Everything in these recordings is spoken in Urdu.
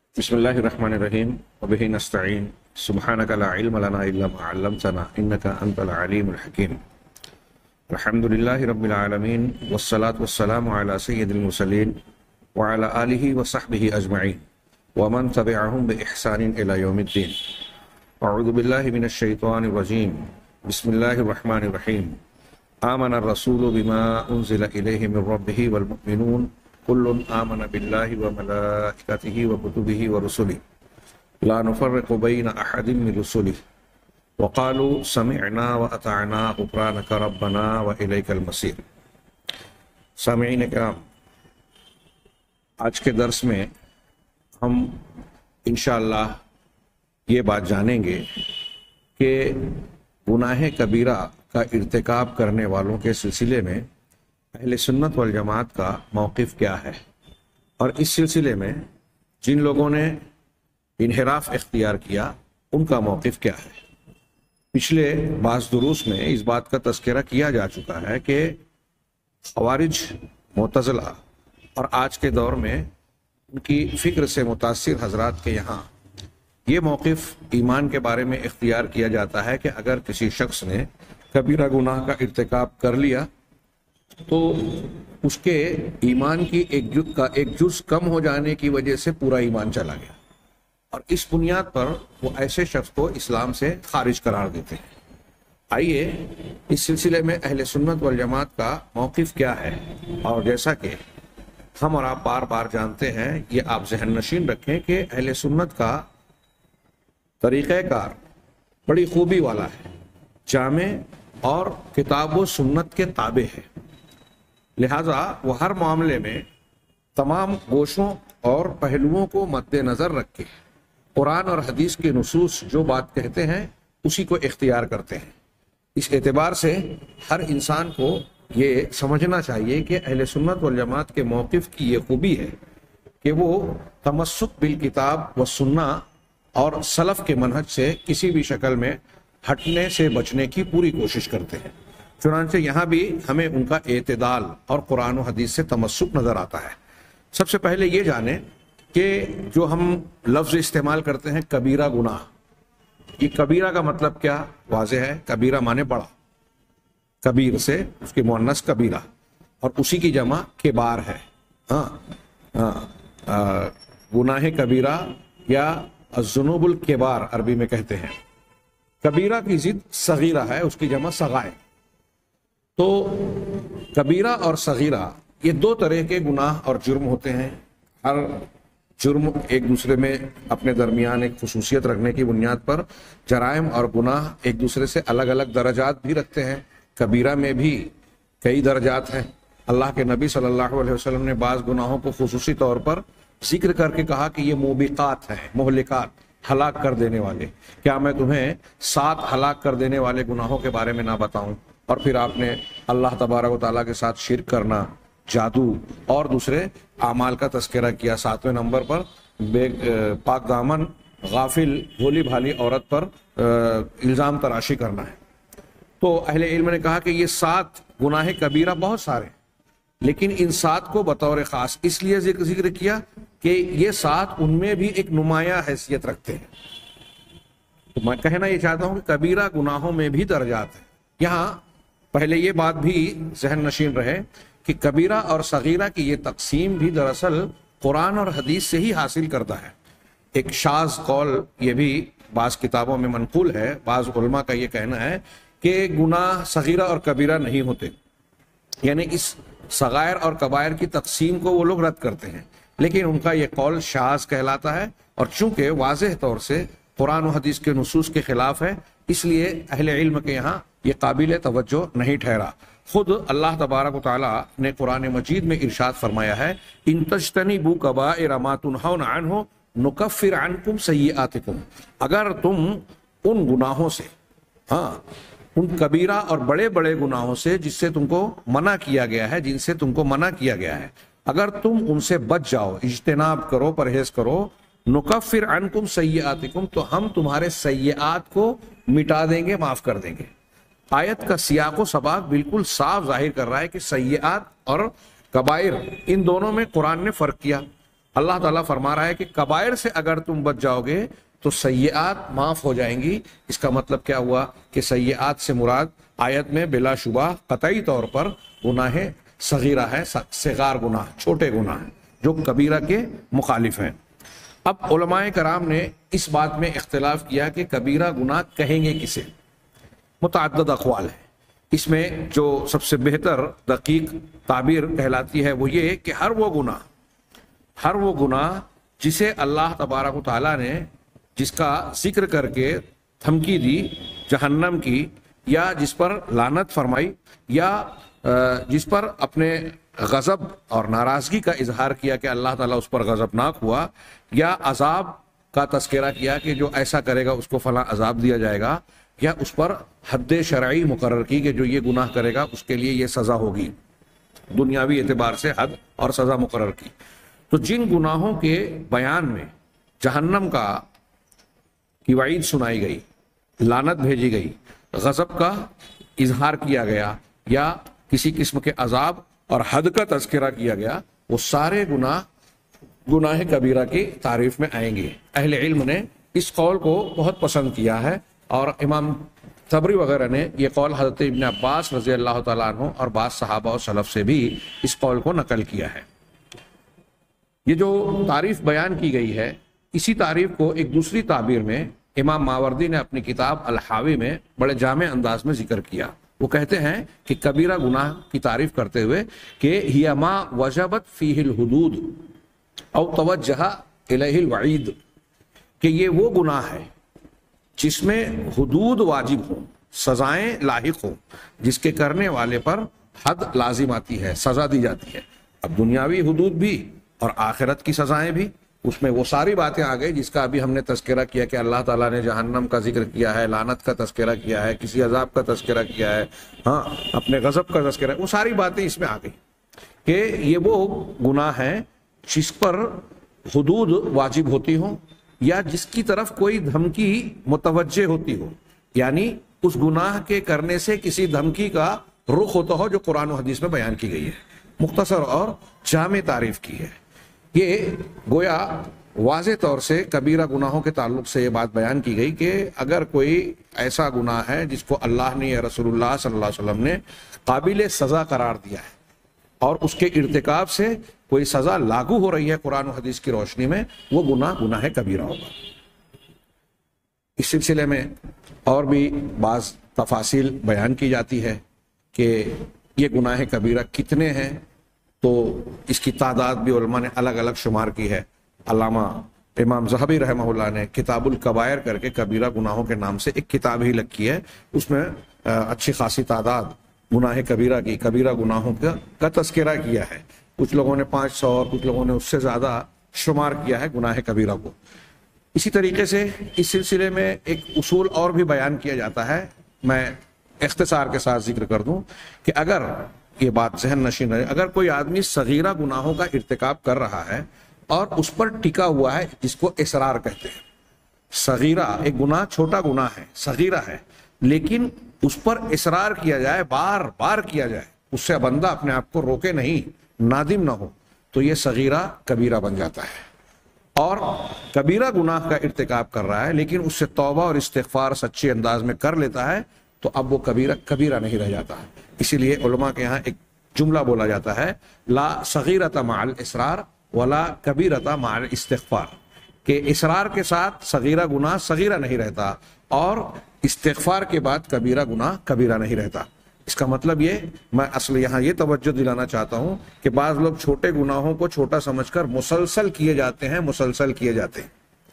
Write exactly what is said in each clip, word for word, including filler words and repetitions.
بسم الله الرحمن الرحيم وبه نستعين سبحانك لا علم لنا إلا ما علمتنا إنك أنت العليم الحكيم. الحمد لله رب العالمين والصلاة والسلام على سيد المرسلين وعلى آله وصحبه أجمعين ومن تبعهم بإحسان إلى يوم الدين. أعوذ بالله من الشيطان الرجيم. بسم الله الرحمن الرحيم. آمن الرسول بما أنزل إليه من ربه والمؤمنون كل آمن بالله وملائكته وكتبه ورسله لا نفرق بين أحد من رسله وقالوا سمعنا وأطعنا غفرانك ربنا وإليك المصير. سامعین کرام، آج کے درس میں ہم انشاءاللہ یہ بات جانیں گے کہ گناہ کبیرہ کا ارتکاب کرنے والوں کے سلسلے میں اہل سنت والجماعت کا موقف کیا ہے، اور اس سلسلے میں جن لوگوں نے انحراف اختیار کیا ان کا موقف کیا ہے۔ پچھلے بعض دروس میں اس بات کا تذکرہ کیا جا چکا ہے کہ خوارج، معتزلہ اور آج کے دور میں ان کی فکر سے متاثر حضرات کے یہاں یہ موقف ایمان کے بارے میں اختیار کیا جاتا ہے کہ اگر کسی شخص نے کبیرہ گناہ کا ارتکاب کر لیا تو اس کے ایمان کی ایک جز کا ایک جز کم ہو جانے کی وجہ سے پورا ایمان چلا گیا، اور اس بنیاد پر وہ ایسے شخص کو اسلام سے خارج قرار دیتے ہیں۔ آئیے اس سلسلے میں اہل سنت والجماعت کا موقف کیا ہے، اور جیسا کہ ہم اور آپ بار بار جانتے ہیں، یہ آپ ذہن نشین رکھیں کہ اہل سنت کا طریقہ کار بڑی خوبی والا ہے، جامع اور کتاب و سنت کے تابع ہے، لہذا وہ ہر معاملے میں تمام گوشوں اور پہلوؤں کو مد نظر رکھ کے قرآن اور حدیث کے نصوص جو بات کہتے ہیں اسی کو اختیار کرتے ہیں۔ اس اعتبار سے ہر انسان کو یہ سمجھنا چاہیے کہ اہل سنت والجماعت کے موقف کی یہ خوبی ہے کہ وہ تمسک بالکتاب و سنہ اور سلف کے منہج سے کسی بھی شکل میں ہٹنے سے بچنے کی پوری کوشش کرتے ہیں۔ چنانچہ یہاں بھی ہمیں ان کا اعتدال اور قرآن و حدیث سے تمسک نظر آتا ہے۔ سب سے پہلے یہ جانیں کہ جو ہم لفظ استعمال کرتے ہیں کبیرہ گناہ، یہ کبیرہ کا مطلب کیا واضح ہے؟ کبیرہ مانے بڑا، کبیر سے اس کی مؤنث کبیرہ، اور اسی کی جمع کبار ہے۔ ہاں ہاں گناہ کبیرہ یا الذنوب الکبار عربی میں کہتے ہیں۔ کبیرہ کی ضد صغیرہ ہے، اس کی جمع صغائر۔ تو کبیرہ اور صغیرہ یہ دو طرح کے گناہ اور جرم ہوتے ہیں۔ ہر جرم ایک دوسرے میں اپنے درمیان ایک خصوصیت رکھنے کی بنیاد پر جرائم اور گناہ ایک دوسرے سے الگ الگ درجات بھی رکھتے ہیں۔ کبیرہ میں بھی کئی درجات ہیں۔ اللہ کے نبی صلی اللہ علیہ وسلم نے بعض گناہوں کو خصوصی طور پر ذکر کر کے کہا کہ یہ موبقات ہیں، مہلکات، ہلاک کر دینے والے۔ کیا میں تمہیں سات ہلاک کر دینے والے گناہوں کے بارے میں نہ بتاؤں؟ اور پھر آپ نے اللہ تبارک و تعالیٰ کے ساتھ شرک کرنا، جادو اور دوسرے اعمال کا تذکرہ کیا۔ ساتویں نمبر پر بے پاک دامن غافل بھولی بھالی عورت پر الزام تراشی کرنا ہے۔ تو اہل علم نے کہا کہ یہ سات گناہ کبیرہ بہت سارے ہیں، لیکن ان سات کو بطور خاص اس لیے ذکر کیا کہ یہ سات ان میں بھی ایک نمایاں حیثیت رکھتے ہیں۔ تو میں کہنا یہ چاہتا ہوں کہ کبیرہ گناہوں میں بھی درجات ہیں۔ یہاں پہلے یہ بات بھی ذہن نشین رہے کہ کبیرہ اور صغیرہ کی یہ تقسیم بھی دراصل قرآن اور حدیث سے ہی حاصل کرتا ہے۔ ایک شاذ قول یہ بھی بعض کتابوں میں منقول ہے، بعض علماء کا یہ کہنا ہے کہ گناہ صغیرہ اور کبیرہ نہیں ہوتے، یعنی اس صغائر اور کبائر کی تقسیم کو وہ لوگ رد کرتے ہیں، لیکن ان کا یہ قول شاذ کہلاتا ہے، اور چونکہ واضح طور سے قرآن و حدیث کے نصوص کے خلاف ہے اس لیے اہل علم کے یہاں یہ قابل توجہ نہیں ٹھہرا۔ خود اللہ تبارک و تعالیٰ نے قرآن مجید میں ارشاد فرمایا ہے، ان تجتنبوا کبائر ما تنہون عنہ نکفر عنکم سیئاتکم، اگر تم ان گناہوں سے، ہاں ان کبیرہ اور بڑے بڑے گناہوں سے جس سے تم کو منع کیا گیا ہے، جن سے تم کو منع کیا گیا ہے، اگر تم ان سے بچ جاؤ، اجتناب کرو، پرہیز کرو، نکفر عنکم سیئاتکم، تو ہم تمہارے سیئات کو مٹا دیں گے، معاف کر دیں گے۔ آیت کا سیاق و سباق بالکل صاف ظاہر کر رہا ہے کہ سیئات اور کبائر ان دونوں میں قرآن نے فرق کیا۔ اللہ تعالیٰ فرما رہا ہے کہ کبائر سے اگر تم بچ جاؤ گے تو سیئات معاف ہو جائیں گی۔ اس کا مطلب کیا ہوا کہ سیئات سے مراد آیت میں بلا شبہ قطعی طور پر گناہ صغیرہ ہے، صغار گناہ، چھوٹے گناہ جو کبیرہ کے مخالف ہیں۔ اب علماء کرام نے اس بات میں اختلاف کیا کہ کبیرہ گناہ کہیں گے کسے، متعدد اقوال ہے۔ اس میں جو سب سے بہتر دقیق تعبیر کہلاتی ہے وہ یہ کہ ہر وہ گناہ ہر وہ گناہ جسے اللہ تبارک و تعالیٰ نے جس کا ذکر کر کے دھمکی دی جہنم کی، یا جس پر لعنت فرمائی، یا جس پر اپنے غضب اور ناراضگی کا اظہار کیا کہ اللہ تعالیٰ اس پر غضبناک ہوا، یا عذاب کا تذکرہ کیا کہ جو ایسا کرے گا اس کو فلاں عذاب دیا جائے گا، یا اس پر حد شرعی مقرر کی کہ جو یہ گناہ کرے گا اس کے لیے یہ سزا ہوگی، دنیاوی اعتبار سے حد اور سزا مقرر کی۔ تو جن گناہوں کے بیان میں جہنم کا کی وعید سنائی گئی، لعنت بھیجی گئی، غضب کا اظہار کیا گیا، یا کسی قسم کے عذاب اور حد کا تذکرہ کیا گیا، وہ سارے گناہ گناہ کبیرہ کی تعریف میں آئیں گے۔ اہل علم نے اس قول کو بہت پسند کیا ہے، اور امام طبری وغیرہ نے یہ قول حضرت ابن عباس رضی اللہ تعالیٰ عنہ اور بعض صحابہ و سلف سے بھی اس قول کو نقل کیا ہے۔ یہ جو تعریف بیان کی گئی ہے، اسی تعریف کو ایک دوسری تعبیر میں امام ماوردی نے اپنی کتاب الحاوی میں بڑے جامع انداز میں ذکر کیا۔ وہ کہتے ہیں کہ کبیرہ گناہ کی تعریف کرتے ہوئے کہ ہی ما وجبت فیہ الحدود او توجہ الیہ الوعید، کہ یہ وہ گناہ ہے جس میں حدود واجب ہوں، سزائیں لاحق ہوں، جس کے کرنے والے پر حد لازم آتی ہے، سزا دی جاتی ہے۔ اب دنیاوی حدود بھی اور آخرت کی سزائیں بھی، اس میں وہ ساری باتیں آ گئی جس کا ابھی ہم نے تذکرہ کیا کہ اللہ تعالیٰ نے جہنم کا ذکر کیا ہے، لعنت کا تذکرہ کیا ہے، کسی عذاب کا تذکرہ کیا ہے، ہاں اپنے غضب کا تذکرہ، وہ ساری باتیں اس میں آ گئی کہ یہ وہ گناہ ہے جس پر حدود واجب ہوتی ہوں، یا جس کی طرف کوئی دھمکی متوجہ ہوتی ہو، یعنی اس گناہ کے کرنے سے کسی دھمکی کا رخ ہوتا ہو جو قرآن و حدیث میں بیان کی گئی ہے۔ مختصر اور جامع تعریف کی ہے۔ یہ گویا واضح طور سے کبیرہ گناہوں کے تعلق سے یہ بات بیان کی گئی کہ اگر کوئی ایسا گناہ ہے جس کو اللہ نے یا رسول اللہ صلی اللہ علیہ وسلم نے قابل سزا قرار دیا ہے، اور اس کے ارتکاب سے کوئی سزا لاگو ہو رہی ہے قرآن و حدیث کی روشنی میں، وہ گناہ گناہ کبیرہ ہوگا۔ اس سلسلے میں اور بھی بعض تفاصیل بیان کی جاتی ہے کہ یہ گناہ کبیرہ کتنے ہیں، تو اس کی تعداد بھی علماء نے الگ الگ شمار کی ہے۔ علامہ امام ذہبی رحمہ اللہ نے کتاب الکبائر کر کے کبیرہ گناہوں کے نام سے ایک کتاب ہی لکھی ہے، اس میں اچھی خاصی تعداد گناہ کبیرہ کی، کبیرہ گناہوں کا کا تذکرہ کیا ہے۔ کچھ لوگوں نے پانچ سو اور کچھ لوگوں نے اس سے زیادہ شمار کیا ہے گناہ کبیرہ کو۔ اسی طریقے سے اس سلسلے میں ایک اصول اور بھی بیان کیا جاتا ہے، میں اختصار کے ساتھ ذکر کر دوں کہ اگر یہ بات ذہن نشین ہے، اگر کوئی آدمی صغیرہ گناہوں کا ارتکاب کر رہا ہے اور اس پر ٹکا ہوا ہے، جس کو اصرار کہتے ہیں، صغیرہ ایک گناہ چھوٹا گناہ ہے، صغیرہ ہے، لیکن اس پر اصرار کیا جائے، بار بار کیا جائے، اس سے بندہ اپنے آپ کو روکے نہیں، نادم نہ ہو، تو یہ صغیرہ کبیرہ بن جاتا ہے۔ اور کبیرہ گناہ کا ارتکاب کر رہا ہے لیکن اس سے توبہ اور استغفار سچے انداز میں کر لیتا ہے، تو اب وہ کبیرہ کبیرہ نہیں رہ جاتا۔ اسی لیے علماء کے یہاں ایک جملہ بولا جاتا ہے، لا صغیرۃ مع الاسرار ولا کبیرۃ مع الاستغفار، کہ اصرار کے ساتھ صغیرہ گناہ صغیرہ نہیں رہتا، اور استغفار کے بعد کبیرہ گناہ کبیرہ نہیں رہتا۔ اس کا مطلب یہ، میں اصل یہاں یہ توجہ دلانا چاہتا ہوں کہ بعض لوگ چھوٹے گناہوں کو چھوٹا سمجھ کر مسلسل کیے جاتے ہیں مسلسل کیے جاتے ہیں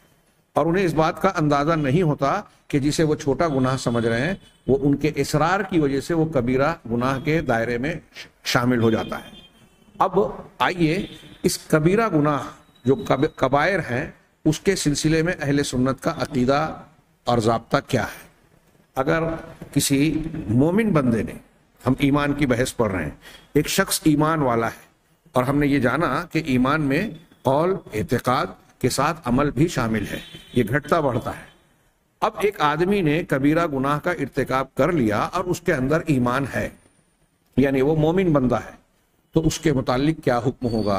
اور انہیں اس بات کا اندازہ نہیں ہوتا کہ جسے وہ چھوٹا گناہ سمجھ رہے ہیں وہ ان کے اصرار کی وجہ سے وہ کبیرہ گناہ کے دائرے میں شامل ہو جاتا ہے۔ اب آئیے اس کبیرہ گناہ جو کبائر ہیں اس کے سلسلے میں اہل سنت کا عقیدہ اور ضابطہ کیا ہے۔ اگر کسی مومن بندے نے، ہم ایمان کی بحث پڑھ رہے ہیں، ایک شخص ایمان والا ہے اور ہم نے یہ جانا کہ ایمان میں قول اعتقاد کے ساتھ عمل بھی شامل ہے، یہ گھٹتا بڑھتا ہے۔ اب ایک آدمی نے کبیرہ گناہ کا ارتکاب کر لیا اور اس کے اندر ایمان ہے، یعنی وہ مومن بندہ ہے، تو اس کے متعلق کیا حکم ہوگا،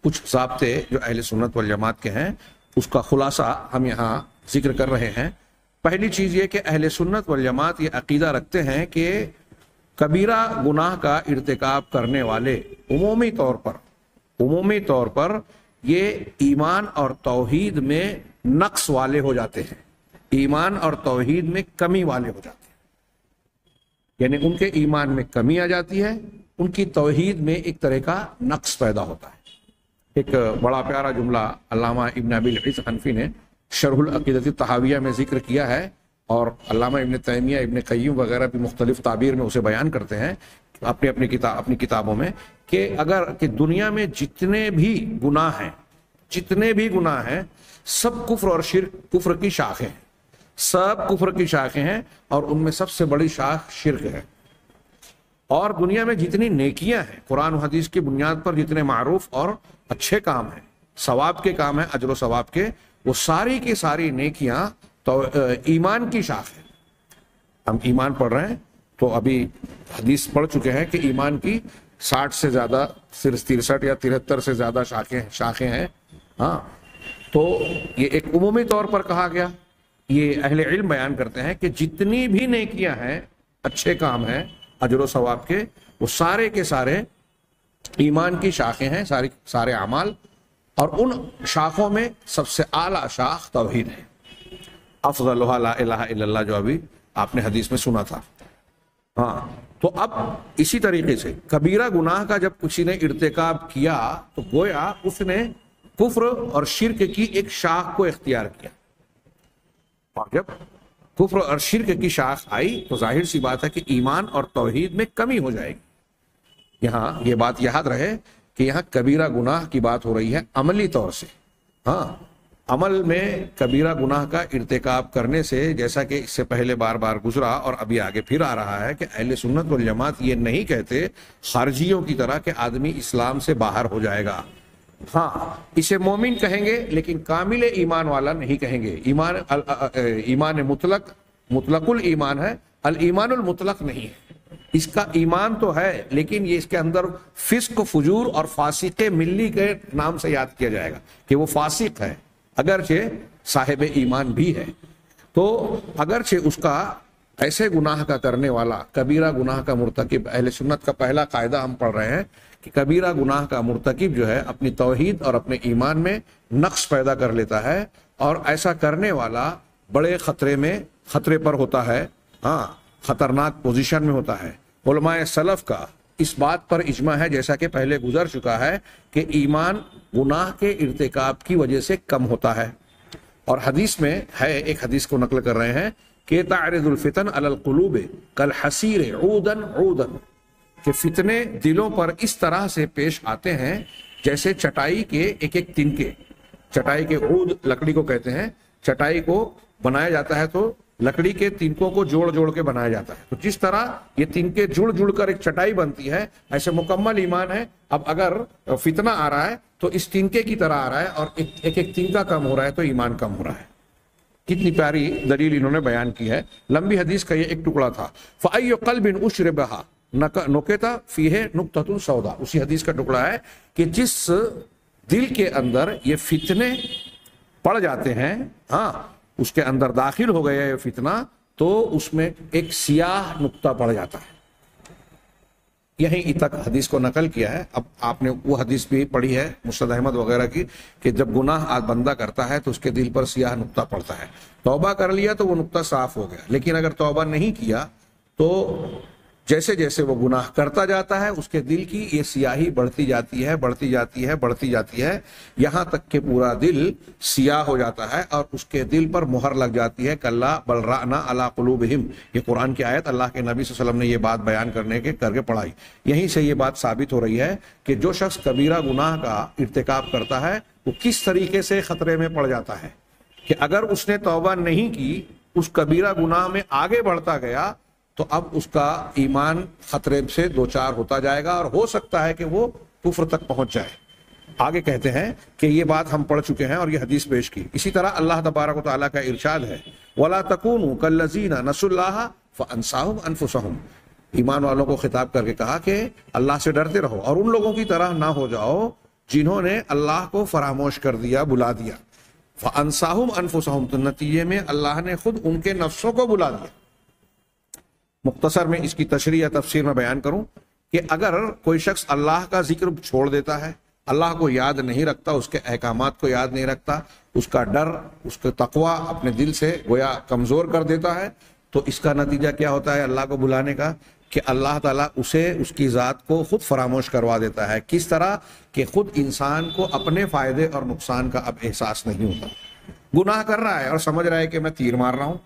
کچھ ضابطے جو اہل سنت والجماعت کے ہیں اس کا خلاصہ ہم یہاں ذکر کر رہے ہیں۔ پہلی چیز یہ کہ اہل سنت والجماعت یہ عقیدہ رکھتے ہیں کہ کبیرہ گناہ کا ارتکاب کرنے والے عمومی طور پر عمومی طور پر یہ ایمان اور توحید میں نقص والے ہو جاتے ہیں، ایمان اور توحید میں کمی والے ہو جاتے ہیں، یعنی ان کے ایمان میں کمی آ جاتی ہے، ان کی توحید میں ایک طرح کا نقص پیدا ہوتا ہے۔ ایک بڑا پیارا جملہ علامہ ابن ابی العز حنفی نے شرح العقیدۃ الطحاویہ میں ذکر کیا ہے، اور علامہ ابن تیمیہ، ابن قیم وغیرہ بھی مختلف تعبیر میں اسے بیان کرتے ہیں اپنی اپنی کتاب اپنی کتابوں میں، کہ اگر کہ دنیا میں جتنے بھی گناہ ہیں جتنے بھی گناہ ہیں سب کفر اور شرک کفر کی شاخیں ہیں، سب کفر کی شاخیں ہیں، اور ان میں سب سے بڑی شاخ شرک ہے۔ اور دنیا میں جتنی نیکیاں ہیں، قرآن و حدیث کی بنیاد پر جتنے معروف اور اچھے کام ہیں، ثواب کے کام ہیں، اجر و ثواب کے، وہ ساری کی ساری نیکیاں تو ایمان کی شاخ ہے۔ ہم ایمان پڑھ رہے ہیں تو ابھی حدیث پڑھ چکے ہیں کہ ایمان کی ساٹھ سے زیادہ صرف ترسٹھ یا ترہتر سے زیادہ شاخیں شاخیں ہیں۔ ہاں، تو یہ ایک عمومی طور پر کہا گیا۔ یہ اہل علم بیان کرتے ہیں کہ جتنی بھی نیکیاں ہیں، اچھے کام ہیں اجر و ثواب کے، وہ سارے کے سارے ایمان کی شاخیں ہیں، سارے سارے اعمال، اور ان شاخوں میں سب سے اعلیٰ شاخ توحید ہے، افضلها لا الہ الا اللہ، جو ابھی آپ نے حدیث میں سنا تھا۔ ہاں، تو اب اسی طریقے سے کبیرہ گناہ کا جب کسی نے ارتکاب کیا تو گویا اس نے کفر اور شرک کی ایک شاخ کو اختیار کیا، اور جب کفر اور شرک کی شاخ آئی تو ظاہر سی بات ہے کہ ایمان اور توحید میں کمی ہو جائے گی۔ یہاں یہ بات یاد رہے کہ یہاں کبیرہ گناہ کی بات ہو رہی ہے عملی طور سے۔ ہاں، عمل میں کبیرہ گناہ کا ارتکاب کرنے سے، جیسا کہ اس سے پہلے بار بار گزرا اور ابھی آگے پھر آ رہا ہے، کہ اہل سنت والجماعت یہ نہیں کہتے خارجیوں کی طرح کہ آدمی اسلام سے باہر ہو جائے گا۔ ہاں، اسے مومن کہیں گے لیکن کامل ایمان والا نہیں کہیں گے۔ ایمان ایمان مطلق مطلق الایمان ہے، الایمان المطلق نہیں ہے۔ اس کا ایمان تو ہے لیکن یہ اس کے اندر فسق، فجور اور فاسق ملی کے نام سے یاد کیا جائے گا کہ وہ فاسق ہے، اگرچہ صاحب ایمان بھی ہے۔ تو اگرچہ اس کا ایسے گناہ کا کرنے والا، کبیرہ گناہ کا مرتکب، اہل سنت کا پہلا قاعدہ ہم پڑھ رہے ہیں کہ کبیرہ گناہ کا مرتکب جو ہے اپنی توحید اور اپنے ایمان میں نقص پیدا کر لیتا ہے، اور ایسا کرنے والا بڑے خطرے میں خطرے پر ہوتا ہے، ہاں، خطرناک پوزیشن میں ہوتا ہے۔ علماء سلف کا اس بات پر اجماع ہے، جیسا کہ پہلے گزر چکا ہے، کہ ایمان گناہ کے ارتکاب کی وجہ سے کم ہوتا ہے۔ اور حدیث میں ہے، ایک حدیث کو نقل کر رہے ہیں کہ تعرض الفتن علی القلوب کالحصیر عودا عودا، کہ فتنے دلوں پر اس طرح سے پیش آتے ہیں جیسے چٹائی کے ایک ایک تنکے۔ چٹائی کے عود لکڑی کو کہتے ہیں، چٹائی کو بنایا جاتا ہے تو لکڑی کے تنکوں کو جوڑ جوڑ کے بنایا جاتا ہے، تو جس طرح یہ تنکے جڑ جڑ کر ایک چٹائی بنتی ہے، ایسے مکمل ایمان ہے۔ اب اگر فتنہ آ رہا ہے تو اس تنکے کی طرح آ رہا ہے، اور ایک ایک تنکا کم ہو رہا ہے تو ایمان کم ہو رہا ہے۔ کتنی پیاری دلیل انہوں نے بیان کی ہے۔ لمبی حدیث کا یہ ایک ٹکڑا تھا، فَأَيُّ قَلْبٍ أُشْرِبَهَا نُكِتَ فِيهِ نُكْتَةٌ سَوْدَاء، اسی حدیث کا ٹکڑا ہے کہ جس دل کے اندر یہ فتنے پڑ جاتے ہیں، ہاں، اس کے اندر داخل ہو گیا یہ فتنہ، تو اس میں ایک سیاہ نقطہ پڑ جاتا ہے۔ یہیں تک حدیث کو نقل کیا ہے۔ اب آپ نے وہ حدیث بھی پڑھی ہے مسند احمد وغیرہ کی، کہ جب گناہ بندہ کرتا ہے تو اس کے دل پر سیاہ نقطہ پڑتا ہے، توبہ کر لیا تو وہ نقطہ صاف ہو گیا، لیکن اگر توبہ نہیں کیا تو جیسے جیسے وہ گناہ کرتا جاتا ہے اس کے دل کی یہ سیاہی بڑھتی جاتی ہے بڑھتی جاتی ہے بڑھتی جاتی ہے یہاں تک کہ پورا دل سیاہ ہو جاتا ہے، اور اس کے دل پر مہر لگ جاتی ہے، کلا بل رأنا علی قلوبہم۔ یہ قرآن کی آیت اللہ کے نبی صلی اللہ علیہ وسلم نے یہ بات بیان کرنے کے کر کے پڑھائی۔ یہیں سے یہ بات ثابت ہو رہی ہے کہ جو شخص کبیرہ گناہ کا ارتکاب کرتا ہے وہ کس طریقے سے خطرے میں پڑ جاتا ہے، کہ اگر اس نے توبہ نہیں کی، اس کبیرہ گناہ میں آگے بڑھتا گیا، تو اب اس کا ایمان خطرے سے دوچار ہوتا جائے گا، اور ہو سکتا ہے کہ وہ کفر تک پہنچ جائے۔ آگے کہتے ہیں کہ یہ بات ہم پڑھ چکے ہیں اور یہ حدیث پیش کی۔ اسی طرح اللہ تبارک و تعالیٰ کا ارشاد ہے، وَلَا تَكُونُوا كَالَّذِينَ نَسُوا اللَّهَ فَأَنسَاهُمْ أَنفُسَهُمْ۔ ایمان والوں کو خطاب کر کے کہا کہ اللہ سے ڈرتے رہو، اور ان لوگوں کی طرح نہ ہو جاؤ جنہوں نے اللہ کو فراموش کر دیا، بلا دیا. فَأَنْسَاهُمْ أَنفُسَهُمْ، تو نتیجے میں اللہ نے خود ان کے نفسوں کو بلا دیا. مختصر میں اس کی تشریح یا تفسیر میں بیان کروں کہ اگر کوئی شخص اللہ کا ذکر چھوڑ دیتا ہے، اللہ کو یاد نہیں رکھتا، اس کے احکامات کو یاد نہیں رکھتا، اس کا ڈر، اس کا تقوی اپنے دل سے گویا کمزور کر دیتا ہے، تو اس کا نتیجہ کیا ہوتا ہے اللہ کو بلانے کا؟ کہ اللہ تعالیٰ اسے اس کی ذات کو خود فراموش کروا دیتا ہے. کس طرح کہ خود انسان کو اپنے فائدے اور نقصان کا اب احساس نہیں ہوتا. گناہ کر رہا ہے اور سمجھ رہا ہے کہ میں تیر مار رہا ہوں،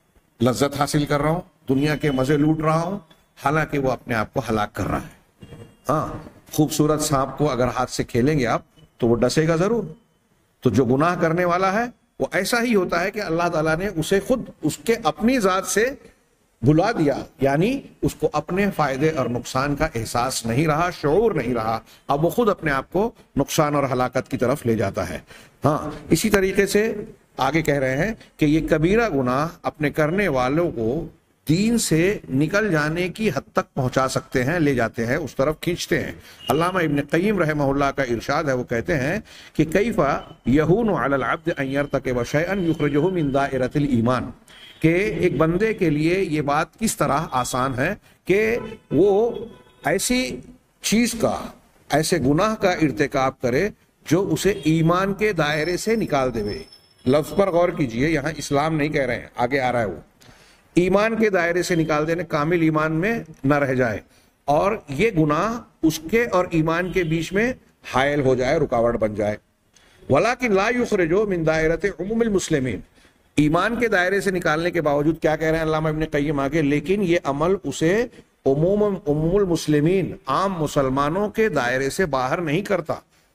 لذت حاصل کر رہا ہوں، دنیا کے مزے لوٹ رہا ہوں، حالانکہ وہ اپنے آپ کو ہلاک کر رہا ہے. ہاں، خوبصورت سانپ کو اگر ہاتھ سے کھیلیں گے آپ تو وہ ڈسے گا ضرور. تو جو گناہ کرنے والا ہے وہ ایسا ہی ہوتا ہے کہ اللہ تعالیٰ نے اسے خود اس کے اپنی ذات سے بھلا دیا، یعنی اس کو اپنے فائدے اور نقصان کا احساس نہیں رہا، شعور نہیں رہا، اب وہ خود اپنے آپ کو نقصان اور ہلاکت کی طرف لے جاتا ہے. ہاں، اسی طریقے سے آگے کہہ رہے ہیں کہ یہ کبیرہ گناہ اپنے کرنے والوں کو دین سے نکل جانے کی حد تک پہنچا سکتے ہیں، لے جاتے ہیں، اس طرف کھینچتے ہیں. علامہ ابن قیم رحمہ اللہ کا ارشاد ہے، وہ کہتے ہیں کہ کیف یہون علی العبد ان یرتکب شیئا یخرجہ من دائرۃ الایمان، کہ ایک بندے کے لیے یہ بات کس طرح آسان ہے کہ وہ ایسی چیز کا، ایسے گناہ کا ارتکاب کرے جو اسے ایمان کے دائرے سے نکال دے. لفظ پر غور کیجئے، یہاں اسلام نہیں کہہ رہے ہیں، آگے آ رہا ہے وہ ایمان کے دائرے سے نکال دینے، کامل ایمان میں نہ رہ جائے، اور یہ گناہ اس کے اور ایمان کے بیچ میں حائل ہو جائے، رکاوٹ بن جائے. ولیکن لا یخرج من دائرۃ عموم المسلمین، ایمان کے دائرے سے نکالنے کے باوجود کیا کہہ رہے ہیں علامہ ابن قیم آگے، لیکن یہ عمل اسے عموم عموم المسلمین، عام مسلمانوں کے دائرے سے باہر نہیں کرتا.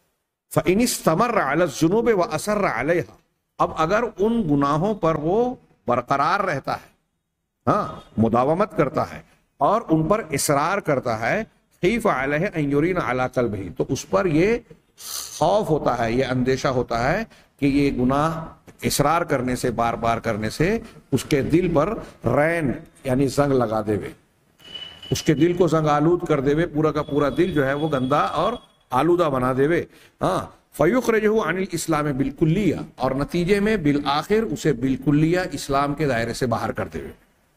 فإن استمر علی الذنوب وأصر علیہا، اب اگر ان گناہوں پر وہ برقرار رہتا ہے، ہاں، مداومت کرتا ہے اور ان پر اصرار کرتا ہے، خیف علیہ ان یرین علی قلبہ، تو اس پر یہ خوف ہوتا ہے، یہ اندیشہ ہوتا ہے کہ یہ گناہ اصرار کرنے سے، بار بار کرنے سے اس کے دل پر رین یعنی زنگ لگا دے وے، اس کے دل کو زنگ آلود کر دے وے، پورا کا پورا دل جو ہے وہ گندا اور آلودہ بنا دے وے. ہاں، فیخرجہ عن الاسلام بالکلیہ، اور نتیجے میں بالآخر اسے بالکلیہ اسلام کے دائرے سے باہر کر دے وے.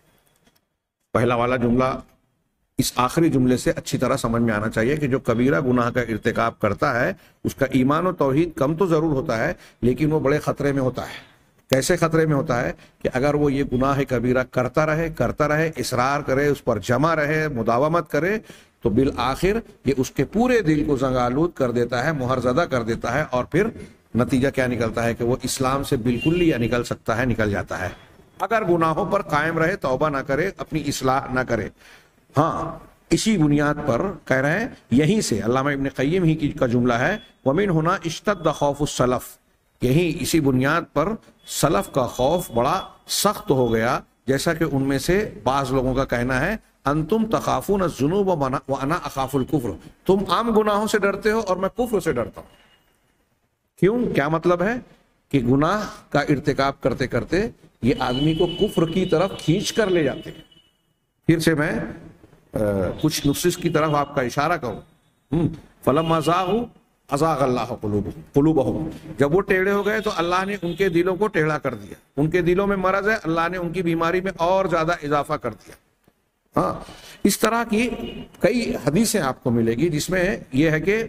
پہلا والا جملہ اس آخری جملے سے اچھی طرح سمجھ میں آنا چاہیے کہ جو کبیرہ گناہ کا ارتکاب کرتا ہے اس کا ایمان و توحید کم تو ضرور ہوتا ہے، لیکن وہ بڑے خطرے میں ہوتا ہے. کیسے خطرے میں ہوتا ہے کہ اگر وہ یہ گناہ کبیرہ کرتا رہے کرتا رہے اصرار کرے، اس پر جمع رہے، مداومت کرے، تو بالآخر یہ اس کے پورے دل کو زنگ آلود کر دیتا ہے، مہر زدہ کر دیتا ہے، اور پھر نتیجہ کیا نکلتا ہے کہ وہ اسلام سے بالکل یا نکل سکتا ہے، نکل جاتا ہے اگر گناہوں پر قائم رہے، توبہ نہ کرے، اپنی اصلاح نہ کرے. ہاں، اسی بنیاد پر کہہ رہے ہیں، یہیں سے علامہ ابن قیم ہی کی کا جملہ ہے، وَمِنْ هُنَا اشْتَدَّ خَوْفُ السَّلَفِ، یہی اسی بنیاد پر سلف کا خوف بڑا سخت ہو گیا، جیسا کہ ان میں سے بعض لوگوں کا کہنا ہے، انتم تخافون الذنوب وانا اخاف الکفر، تم عام گناہوں سے ڈرتے ہو اور میں کفر سے ڈرتا ہوں. کیوں؟ کیا مطلب ہے کہ گناہ کا ارتکاب کرتے کرتے یہ آدمی کو کفر کی طرف کھینچ کر لے جاتے ہیں. پھر سے میں کچھ نصوص کی طرف آپ کا اشارہ کروں. فلما زاغوا ازاغ اللہ قلوبہم، جب وہ ٹیڑھے ہو گئے تو اللہ نے ان کے دلوں کو ٹیڑھا کر دیا. ان کے دلوں میں مرض ہے، اللہ نے ان کی بیماری میں اور زیادہ اضافہ کر دیا. ہاں، اس طرح کی کئی حدیثیں آپ کو ملے گی جس میں یہ ہے کہ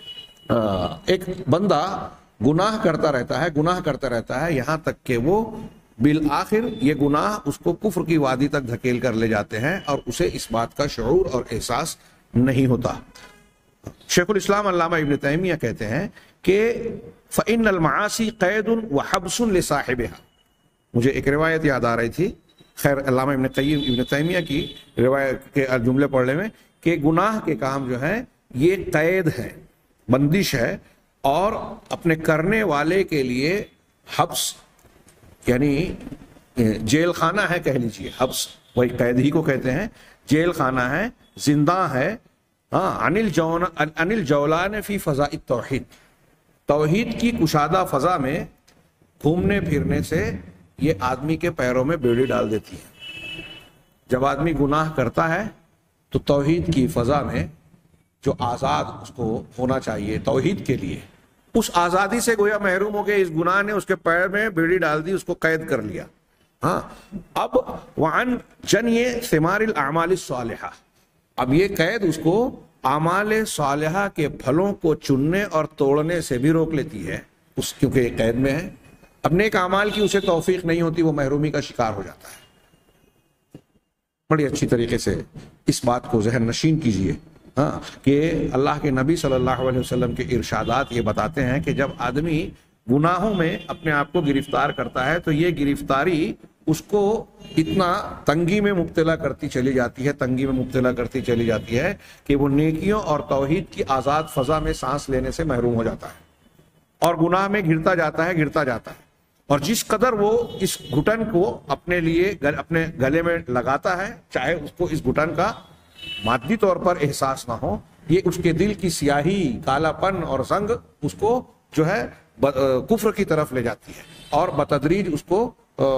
ایک بندہ گناہ کرتا رہتا ہے، گناہ کرتا رہتا ہے، یہاں تک کہ وہ بالآخر یہ گناہ اس کو کفر کی وادی تک دھکیل کر لے جاتے ہیں اور اسے اس بات کا شعور اور احساس نہیں ہوتا. شیخ الاسلام علامہ ابن تیمیہ کہتے ہیں کہ فَإِنَّ الْمَعَاصِي قَيْدٌ وَحَبْسٌ لِصَاحِبِهَا، مجھے ایک روایت یاد آ رہی تھی، خیر علامہ ابن قیم ابن تیمیہ کی روایت کے جملے پڑھنے میں، کہ گناہ کے کام جو ہیں یہ قید ہے، بندش ہے، اور اپنے کرنے والے کے لیے حبس یعنی جیل خانہ ہے، کہہ لیجیے. حبس وہی قید ہی کو کہتے ہیں، جیل خانہ ہے، زندہ ہے. ہاں، عن الجولان فی فضاء التوحید، توحید کی کشادہ فضا میں گھومنے پھرنے سے یہ آدمی کے پیروں میں بیڑی ڈال دیتی ہے. جب آدمی گناہ کرتا ہے تو توحید کی فضا میں جو آزاد اس کو ہونا چاہیے توحید کے لیے، اس آزادی سے گویا محروم ہو کے اس گناہ نے اس کے پیر میں بیڑی ڈال دی، اس کو قید کر لیا۔ ہاں اب وعن جنی ثمار الاعمال الصالحہ، اب یہ قید اس کو اعمال صالحہ کے پھلوں کو چننے اور توڑنے سے بھی روک لیتی ہے، اس کیونکہ یہ قید میں ہے، اب نیک اعمال کی اسے توفیق نہیں ہوتی، وہ محرومی کا شکار ہو جاتا ہے۔ بڑی اچھی طریقے سے اس بات کو ذہن نشین کیجئے ہاں کہ اللہ کے نبی صلی اللہ علیہ وسلم کے ارشادات یہ بتاتے ہیں کہ جب آدمی گناہوں میں اپنے آپ کو گرفتار کرتا ہے تو یہ گرفتاری اس کو اتنا تنگی میں مبتلا کرتی چلی جاتی ہے تنگی میں مبتلا کرتی چلی جاتی ہے کہ وہ نیکیوں اور توحید کی آزاد فضا میں سانس لینے سے محروم ہو جاتا ہے اور گناہ میں گرتا جاتا ہے گرتا جاتا ہے اور جس قدر وہ اس گھٹن کو اپنے لیے گل اپنے گلے میں لگاتا ہے، چاہے اس کو اس گھٹن کا مادی طور پر احساس نہ ہو، یہ اس کے دل کی سیاہی، کالا پن اور زنگ اس کو جو ہے کفر کی طرف لے جاتی ہے اور بتدریج اس کو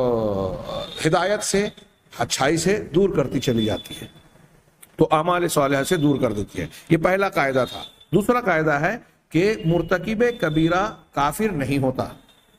ہدایت سے، اچھائی سے دور کرتی چلی جاتی ہے، تو اعمال صالحہ سے دور کر دیتی ہے۔ یہ پہلا قاعدہ تھا۔ دوسرا قاعدہ ہے کہ مرتکب کبیرہ کافر نہیں ہوتا۔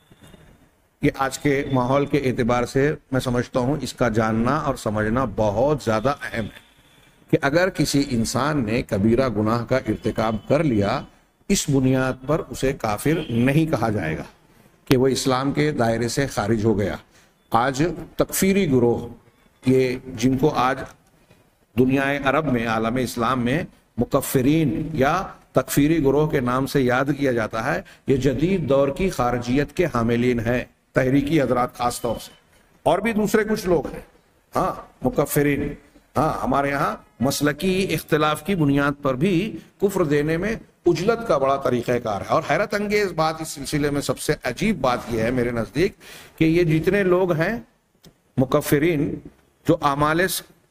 یہ آج کے ماحول کے اعتبار سے میں سمجھتا ہوں اس کا جاننا اور سمجھنا بہت زیادہ اہم ہے کہ اگر کسی انسان نے کبیرہ گناہ کا ارتکاب کر لیا، اس بنیاد پر اسے کافر نہیں کہا جائے گا کہ وہ اسلام کے دائرے سے خارج ہو گیا۔ آج تکفیری گروہ، یہ جن کو آج دنیا عرب میں، عالم اسلام میں مکفرین یا تکفیری گروہ کے نام سے یاد کیا جاتا ہے، یہ جدید دور کی خارجیت کے حاملین ہیں، تحریکی حضرات خاص طور سے، اور بھی دوسرے کچھ لوگ ہیں ہاں مکفرین۔ ہاں ہمارے ہاں مسلکی اختلاف کی بنیاد پر بھی کفر دینے میں اجلت کا بڑا طریقہ کار ہے، اور حیرت انگیز بات اس سلسلے میں سب سے عجیب بات یہ ہے میرے نزدیک کہ یہ جتنے لوگ ہیں مکفرین جو اعمال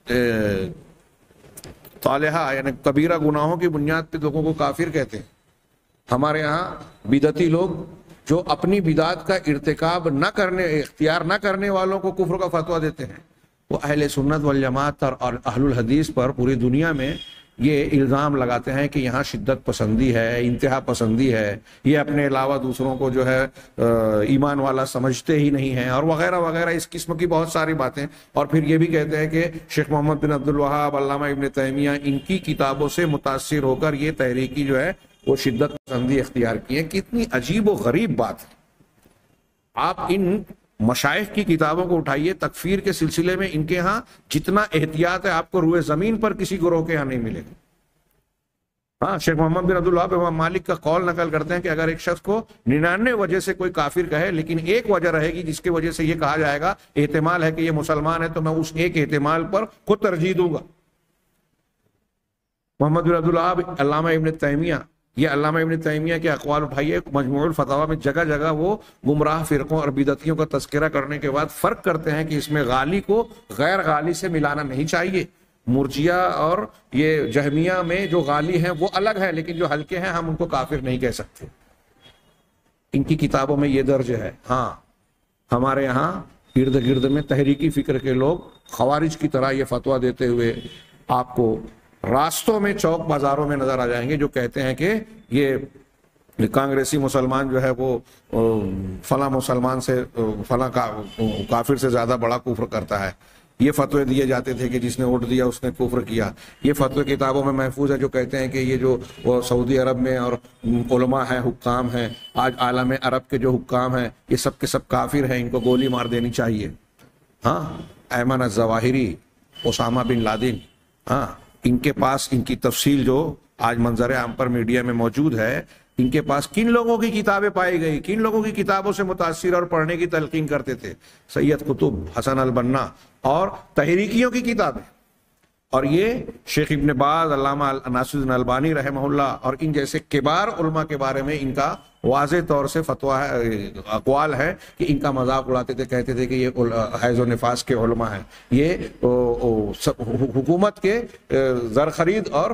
صالحہ یعنی کبیرہ گناہوں کی بنیاد پہ لوگوں کو کافر کہتے ہیں، ہمارے ہاں بدعتی لوگ جو اپنی بدعت کا ارتکاب نہ کرنے اختیار نہ کرنے والوں کو کفر کا فتویٰ دیتے ہیں، وہ اہل سنت والجماعت اور اہل الحدیث پر پوری دنیا میں یہ الزام لگاتے ہیں کہ یہاں شدت پسندی ہے، انتہا پسندی ہے، یہ اپنے علاوہ دوسروں کو جو ہے ایمان والا سمجھتے ہی نہیں ہیں، اور وغیرہ وغیرہ اس قسم کی بہت ساری باتیں۔ اور پھر یہ بھی کہتے ہیں کہ شیخ محمد بن عبد الوہاب، علامہ ابن تیمیہ، ان کی کتابوں سے متاثر ہو کر یہ تحریکی جو ہے وہ شدت پسندی اختیار کی ہے۔ کتنی عجیب و غریب بات ہے۔ آپ ان مشائخ کی کتابوں کو اٹھائیے، تکفیر کے سلسلے میں ان کے ہاں جتنا احتیاط ہے آپ کو روئے زمین پر کسی گروہ کے ہاں نہیں ملے گا۔ ہاں شیخ محمد بن عبد الوہاب امام مالک کا قول نقل کرتے ہیں کہ اگر ایک شخص کو ننانوے وجہ سے کوئی کافر کہے لیکن ایک وجہ رہے گی جس کی وجہ سے یہ کہا جائے گا احتمال ہے کہ یہ مسلمان ہے، تو میں اس ایک احتمال پر خود ترجیح دوں گا۔ محمد بن عبد الوہاب، علامہ ابن تیمیہ، یہ علامہ ابن تیمیہ کے اقوال اٹھائیے، مجموع الفتاوی میں جگہ جگہ وہ گمراہ فرقوں اور بدعتیوں کا تذکرہ کرنے کے بعد فرق کرتے ہیں کہ اس میں غالی کو غیر غالی سے ملانا نہیں چاہیے۔ مرجیہ اور یہ جہمیہ میں جو غالی ہیں وہ الگ ہے، لیکن جو ہلکے ہیں ہم ان کو کافر نہیں کہہ سکتے۔ ان کی کتابوں میں یہ درج ہے۔ ہاں ہمارے یہاں ارد گرد میں تحریکی فکر کے لوگ خوارج کی طرح یہ فتویٰ دیتے ہوئے آپ کو راستوں میں، چوک بازاروں میں نظر آ جائیں گے، جو کہتے ہیں کہ یہ کانگریسی مسلمان جو ہے وہ فلاں مسلمان سے فلاں کافر سے زیادہ بڑا کفر کرتا ہے۔ یہ فتوے دیے جاتے تھے کہ جس نے ووٹ دیا اس نے کفر کیا۔ یہ فتوے کتابوں میں محفوظ ہے جو کہتے ہیں کہ یہ جو سعودی عرب میں اور علماء ہیں، حکام ہیں، آج عالم عرب کے جو حکام ہیں یہ سب کے سب کافر ہیں، ان کو گولی مار دینی چاہیے۔ ہاں Ayman al Zawahiri, Osama bin Laden, ہاں ان کے پاس ان کی تفصیل جو آج منظر عام پر میڈیا میں موجود ہے، ان کے پاس کن لوگوں کی کتابیں پائی گئی، کن لوگوں کی کتابوں سے متاثر اور پڑھنے کی تلقین کرتے تھے؟ سید قطب، حسن البنا اور تحریکیوں کی کتابیں۔ اور یہ شیخ ابن باز، علامہ ناصر الدین البانی رحمہ اللہ اور ان جیسے کبار علماء کے بارے میں ان کا واضح طور سے فتویٰ ہے، اقوال ہے کہ ان کا مذاق اڑاتے تھے، کہتے تھے کہ یہ حیض و نفاس کے علماء ہیں، یہ حکومت کے زر خرید اور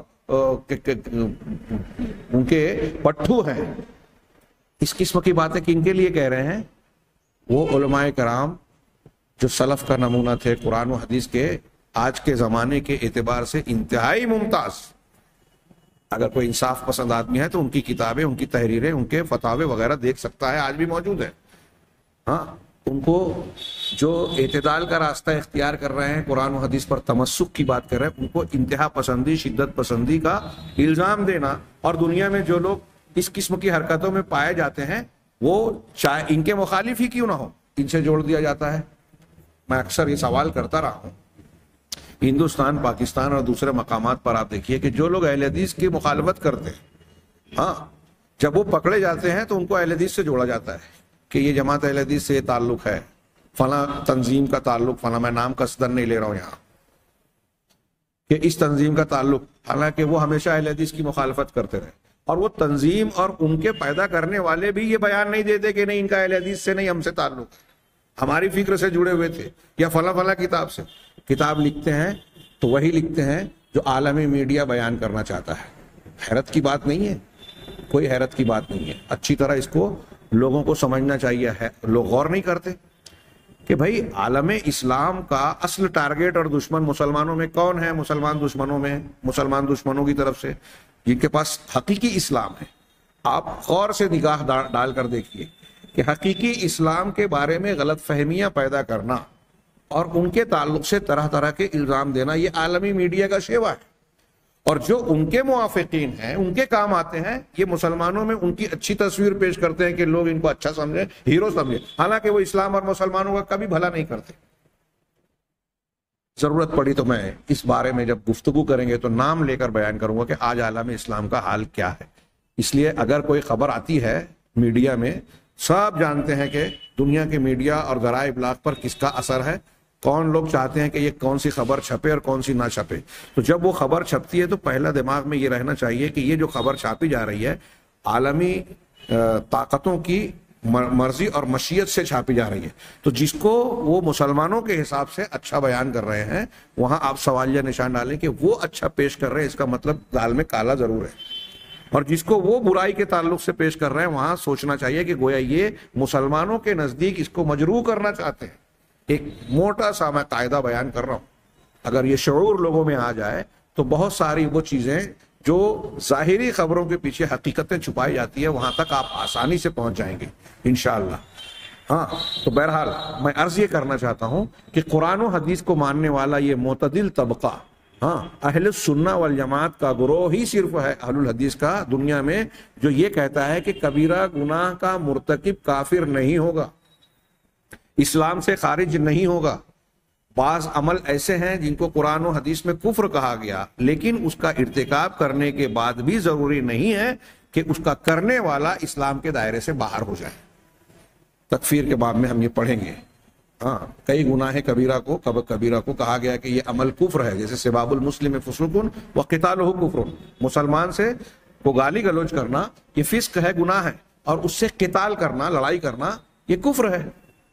ان کے پٹھو ہیں۔ اس قسم کی باتیں کن کے لیے کہہ رہے ہیں؟ وہ علماء کرام جو سلف کا نمونہ تھے، قرآن و حدیث کے آج کے زمانے کے اعتبار سے انتہائی ممتاز۔ اگر کوئی انصاف پسند آدمی ہے تو ان کی کتابیں، ان کی تحریریں، ان کے فتاوے وغیرہ دیکھ سکتا ہے، آج بھی موجود ہے۔ ہاں، ان کو جو اعتدال کا راستہ اختیار کر رہے ہیں، قرآن و حدیث پر تمسک کی بات کر رہے ہیں، ان کو انتہا پسندی، شدت پسندی کا الزام دینا، اور دنیا میں جو لوگ اس قسم کی حرکتوں میں پائے جاتے ہیں وہ چاہے ان کے مخالف ہی کیوں نہ ہو، ان سے جوڑ دیا جاتا ہے۔ میں اکثر یہ سوال کرتا رہا ہوں، ہندوستان، پاکستان اور دوسرے مقامات پر آپ دیکھیے کہ جو لوگ اہل حدیث کی مخالفت کرتے ہیں، ہاں، جب وہ پکڑے جاتے ہیں تو ان کو اہل حدیث سے جوڑا جاتا ہے کہ یہ جماعت اہل حدیث سے تعلق ہے، فلاں تنظیم کا تعلق، فلاں، میں نام قصدن نہیں لے رہا ہوں یہاں، کہ اس تنظیم کا تعلق، حالانکہ وہ ہمیشہ اہل حدیث کی مخالفت کرتے رہے، اور وہ تنظیم اور ان کے پیدا کرنے والے بھی یہ بیان نہیں دیتے کہ نہیں ان کا اہل حدیث سے نہیں، ہم سے تعلق ہے، ہماری فکر سے جڑے ہوئے تھے، یا فلاں فلاں کتاب سے۔ کتاب لکھتے ہیں تو وہی لکھتے ہیں جو عالمی میڈیا بیان کرنا چاہتا ہے۔ حیرت کی بات نہیں ہے، کوئی حیرت کی بات نہیں ہے، اچھی طرح اس کو لوگوں کو سمجھنا چاہیے ہے۔ لوگ غور نہیں کرتے کہ بھائی عالم اسلام کا اصل ٹارگیٹ اور دشمن مسلمانوں میں کون ہے؟ مسلمان دشمنوں میں، مسلمان دشمنوں کی طرف سے جن کے پاس حقیقی اسلام ہے۔ آپ غور سے نگاہ ڈال کر دیکھیے کہ حقیقی اسلام کے بارے میں غلط فہمیاں پیدا کرنا اور ان کے تعلق سے طرح طرح کے الزام دینا، یہ عالمی میڈیا کا شیوا ہے، اور جو ان کے موافقین ہیں، ان کے کام آتے ہیں، یہ مسلمانوں میں ان کی اچھی تصویر پیش کرتے ہیں کہ لوگ ان کو اچھا سمجھیں، ہیرو سمجھیں، حالانکہ وہ اسلام اور مسلمانوں کا کبھی بھلا نہیں کرتے۔ ضرورت پڑی تو میں اس بارے میں جب گفتگو کریں گے تو نام لے کر بیان کروں گا کہ آج عالم اسلام کا حال کیا ہے۔ اس لیے اگر کوئی خبر آتی ہے میڈیا میں، سب جانتے ہیں کہ دنیا کے میڈیا اور ذرائع ابلاغ پر کس کا اثر ہے، کون لوگ چاہتے ہیں کہ یہ کون سی خبر چھپے اور کون سی نہ چھپے۔ تو جب وہ خبر چھپتی ہے تو پہلا دماغ میں یہ رہنا چاہیے کہ یہ جو خبر چھاپی جا رہی ہے عالمی طاقتوں کی مرضی اور مشیت سے چھاپی جا رہی ہے، تو جس کو وہ مسلمانوں کے حساب سے اچھا بیان کر رہے ہیں، وہاں آپ سوالیہ نشان ڈالیں کہ وہ اچھا پیش کر رہے ہیں، اس کا مطلب دال میں کالا ضرور ہے، اور جس کو وہ برائی کے تعلق سے پیش کر رہے ہیں وہاں سوچنا چاہیے کہ گویا یہ مسلمانوں کے نزدیک اس کو مجروح کرنا چاہتے ہیں۔ ایک موٹا سا میں قاعدہ بیان کر رہا ہوں، اگر یہ شعور لوگوں میں آ جائے تو بہت ساری وہ چیزیں جو ظاہری خبروں کے پیچھے حقیقتیں چھپائی جاتی ہے وہاں تک آپ آسانی سے پہنچ جائیں گے انشاءاللہ۔ ہاں، تو بہرحال میں عرض یہ کرنا چاہتا ہوں کہ قرآن و حدیث کو ماننے والا یہ معتدل طبقہ، ہاں، اہل السنہ والجماعت کا گروہ ہی صرف ہے اہل الحدیث کا دنیا میں جو یہ کہتا ہے کہ کبیرہ گناہ کا مرتکب کافر نہیں ہوگا، اسلام سے خارج نہیں ہوگا۔ بعض عمل ایسے ہیں جن کو قرآن و حدیث میں کفر کہا گیا، لیکن اس کا ارتکاب کرنے کے بعد بھی ضروری نہیں ہے کہ اس کا کرنے والا اسلام کے دائرے سے باہر ہو جائے۔ تکفیر کے باب میں ہم یہ پڑھیں گے، ہاں، کئی گناہ کبیرہ کو کبیرہ کو کہا گیا کہ یہ عمل کفر ہے، جیسے سباب المسلم فسوق وقتالہ کفر، مسلمان سے کو گالی گلوچ کرنا یہ فسق ہے، گناہ ہے، اور اس سے قتال کرنا، لڑائی کرنا، یہ کفر ہے۔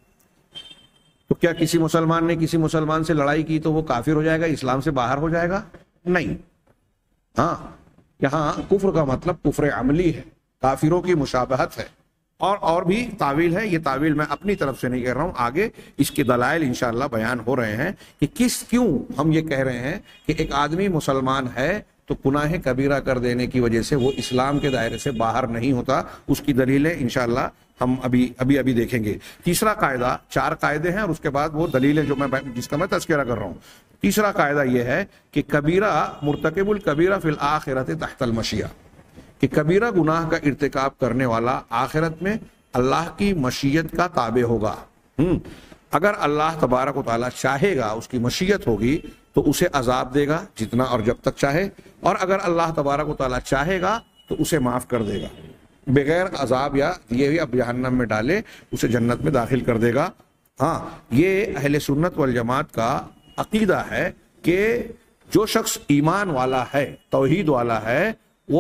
تو کیا کسی مسلمان نے کسی مسلمان سے لڑائی کی تو وہ کافر ہو جائے گا، اسلام سے باہر ہو جائے گا؟ نہیں۔ ہاں، یہاں کفر کا مطلب کفر عملی ہے، کافروں کی مشابہت ہے، اور اور بھی تعویل ہے، یہ تعویل میں اپنی طرف سے نہیں کہہ رہا ہوں، آگے اس کے دلائل انشاءاللہ بیان ہو رہے ہیں کہ کس کیوں ہم یہ کہہ رہے ہیں کہ ایک آدمی مسلمان ہے تو گناہ کبیرہ کر دینے کی وجہ سے وہ اسلام کے دائرے سے باہر نہیں ہوتا، اس کی دلیلیں انشاءاللہ ہم ابھی ابھی ابھی دیکھیں گے۔ تیسرا قاعدہ، چار قاعدے ہیں اور اس کے بعد وہ دلیلیں جو میں جس کا میں تذکرہ کر رہا ہوں۔ تیسرا قاعدہ یہ ہے کہ کبیرہ مرتکب الکبیرہ فی الآخرۃ تحت المشیہ، کہ کبیرہ گناہ کا ارتکاب کرنے والا آخرت میں اللہ کی مشیت کا تابع ہوگا۔ ہم اگر اللہ تبارک و تعالیٰ چاہے گا، اس کی مشیت ہوگی تو اسے عذاب دے گا جتنا اور جب تک چاہے، اور اگر اللہ تبارک و تعالیٰ چاہے گا تو اسے معاف کر دے گا، بغیر عذاب یا دیے ہوئے اب جہنم میں ڈالے اسے جنت میں داخل کر دے گا۔ ہاں، یہ اہل سنت والجماعت کا عقیدہ ہے کہ جو شخص ایمان والا ہے، توحید والا ہے،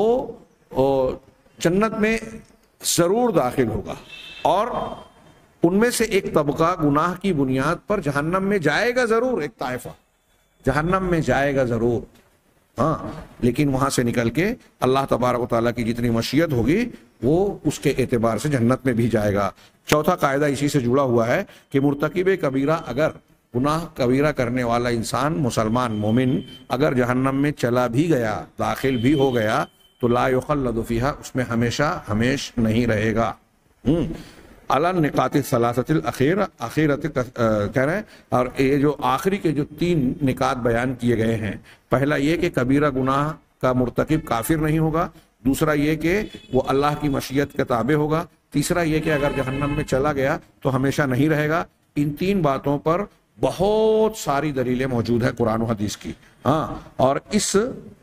وہ جنت میں ضرور داخل ہوگا، اور ان میں سے ایک طبقہ گناہ کی بنیاد پر جہنم میں جائے گا ضرور، ایک طائفہ جہنم میں جائے گا ضرور، ہاں، لیکن وہاں سے نکل کے اللہ تبارک و تعالیٰ کی جتنی مشیت ہوگی وہ اس کے اعتبار سے جنت میں بھی جائے گا۔ چوتھا قاعدہ اسی سے جڑا ہوا ہے کہ مرتکب کبیرہ، اگر گناہ کبیرہ کرنے والا انسان مسلمان مومن اگر جہنم میں چلا بھی گیا، داخل بھی ہو گیا، تو لا یخلد فیہا اس میں ہمیشہ ہمیش نہیں رہے گا۔ علی نقاط ثلاثۃ الاخیر اخیرت کہہ رہے ہیں، اور یہ جو آخری کے جو تین نکات بیان کیے گئے ہیں، پہلا یہ کہ کبیرہ گناہ کا مرتکب کافر نہیں ہوگا، دوسرا یہ کہ وہ اللہ کی مشیت کے تابع ہوگا، تیسرا یہ کہ اگر جہنم میں چلا گیا تو ہمیشہ نہیں رہے گا۔ ان تین باتوں پر بہت ساری دلیلیں موجود ہیں قرآن و حدیث کی۔ ہاں، اور اس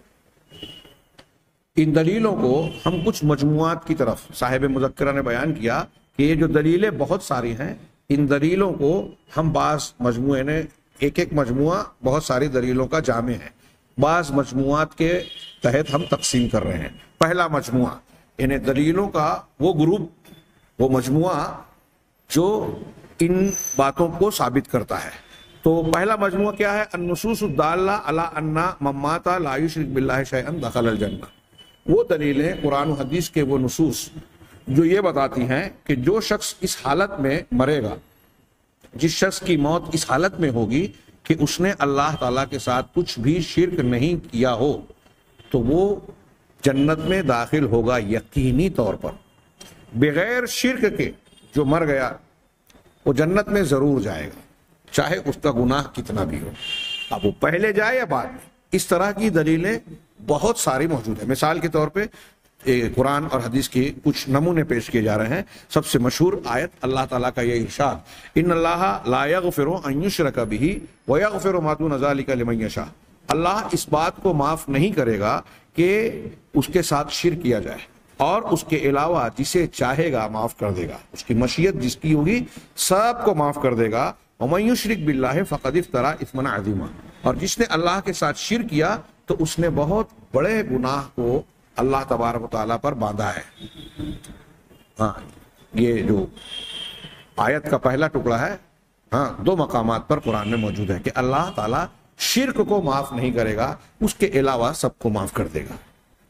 ان دلیلوں کو ہم کچھ مجموعات کی طرف صاحب مذکرہ نے بیان کیا کہ یہ جو دلیلیں بہت ساری ہیں، ان دلیلوں کو ہم بعض مجموعے نے ایک ایک مجموعہ بہت ساری دلیلوں کا جامع ہے، بعض مجموعات کے تحت ہم تقسیم کر رہے ہیں۔ پہلا مجموعہ یعنی دلیلوں کا وہ گروپ، وہ مجموعہ جو ان باتوں کو ثابت کرتا ہے۔ تو پہلا مجموعہ کیا ہے؟ النصوص الدالہ علی ان من مات لا یشرک باللہ شیئا دخل الجنہ۔ وہ دلیلیں قرآن و حدیث کے وہ نصوص جو یہ بتاتی ہیں کہ جو شخص اس حالت میں مرے گا، جس شخص کی موت اس حالت میں ہوگی کہ اس نے اللہ تعالیٰ کے ساتھ کچھ بھی شرک نہیں کیا ہو، تو وہ جنت میں داخل ہوگا یقینی طور پر۔ بغیر شرک کے جو مر گیا وہ جنت میں ضرور جائے گا، چاہے اس کا گناہ کتنا بھی ہو، اب وہ پہلے جائے یا بعد میں۔ اس طرح کی دلیلیں بہت ساری موجود ہیں۔ مثال کے طور پہ قرآن اور حدیث کے کچھ نمونے پیش کیے جا رہے ہیں۔ سب سے مشہور آیت اللہ تعالیٰ کا یہ ارشاد، ان اللہ لا یغفر ان یشرک بہ ویغفر ما دون ذلک لمن یشاء۔ اللہ اس بات کو معاف نہیں کرے گا کہ اس کے ساتھ شرک کیا جائے، اور اس کے علاوہ جسے چاہے گا معاف کر دے گا۔ اس کی مشیت جس کی ہوگی سب کو معاف کر دے گا۔ ومن یشرک باللہ فقد افتری اثما عظیما، اور جس نے اللہ کے ساتھ شرک کیا تو اس نے بہت بڑے گناہ کو اللہ تبارک و تعالیٰ پر باندھا ہے۔ ہاں، یہ جو آیت کا پہلا ٹکڑا ہے، ہاں، دو مقامات پر قرآن میں موجود ہے کہ اللہ تعالیٰ شرک کو معاف نہیں کرے گا، اس کے علاوہ سب کو معاف کر دے گا۔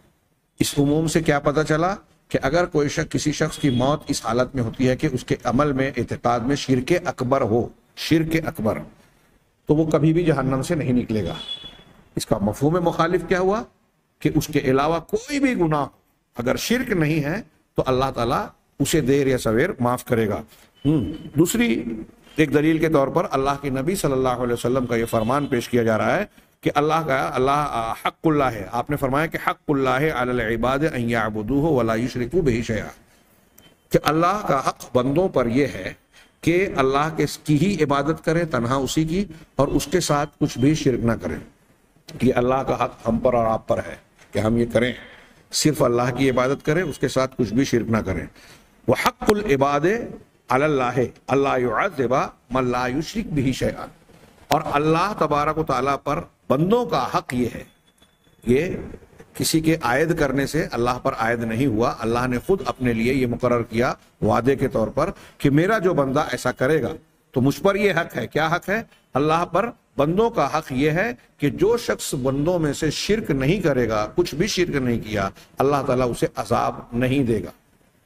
اس عموم سے کیا پتہ چلا کہ اگر کوئی شخص کسی شخص کی موت اس حالت میں ہوتی ہے کہ اس کے عمل میں، اعتقاد میں شرک اکبر ہو، شرک اکبر، تو وہ کبھی بھی جہنم سے نہیں نکلے گا۔ اس کا مفہوم مخالف کیا ہوا کہ اس کے علاوہ کوئی بھی گناہ اگر شرک نہیں ہے تو اللہ تعالیٰ اسے دیر یا سویر معاف کرے گا۔ دوسری ایک دلیل کے طور پر اللہ کے نبی صلی اللہ علیہ وسلم کا یہ فرمان پیش کیا جا رہا ہے کہ اللہ کا اللہ حق اللہ ہے، آپ نے فرمایا کہ حق اللہ علی العباد ان یعبدوہ ولا یشرکوا بہ شیئا، کہ اللہ کا حق بندوں پر یہ ہے کہ اللہ کے کی ہی عبادت کریں، تنہا اسی کی، اور اس کے ساتھ کچھ بھی شرک نہ کریں۔ یہ اللہ کا حق ہم پر اور آپ پر ہے کہ ہم یہ کریں، صرف اللہ کی عبادت کریں، اس کے ساتھ کچھ بھی شرک نہ کریں۔ وحق العباد علی اللہ اللہ یعذب من لا یشرک بہ شیئا، اور اللہ تبارک و تعالیٰ پر بندوں کا حق یہ ہے، یہ کسی کے عائد کرنے سے اللہ پر عائد نہیں ہوا، اللہ نے خود اپنے لیے یہ مقرر کیا وعدے کے طور پر کہ میرا جو بندہ ایسا کرے گا تو مجھ پر یہ حق ہے۔ کیا حق ہے؟ اللہ پر بندوں کا حق یہ ہے کہ جو شخص بندوں میں سے شرک نہیں کرے گا، کچھ بھی شرک نہیں کیا، اللہ تعالیٰ اسے عذاب نہیں دے گا،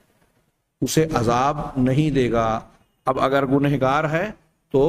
اسے عذاب نہیں دے گا۔ اب اگر گنہگار ہے تو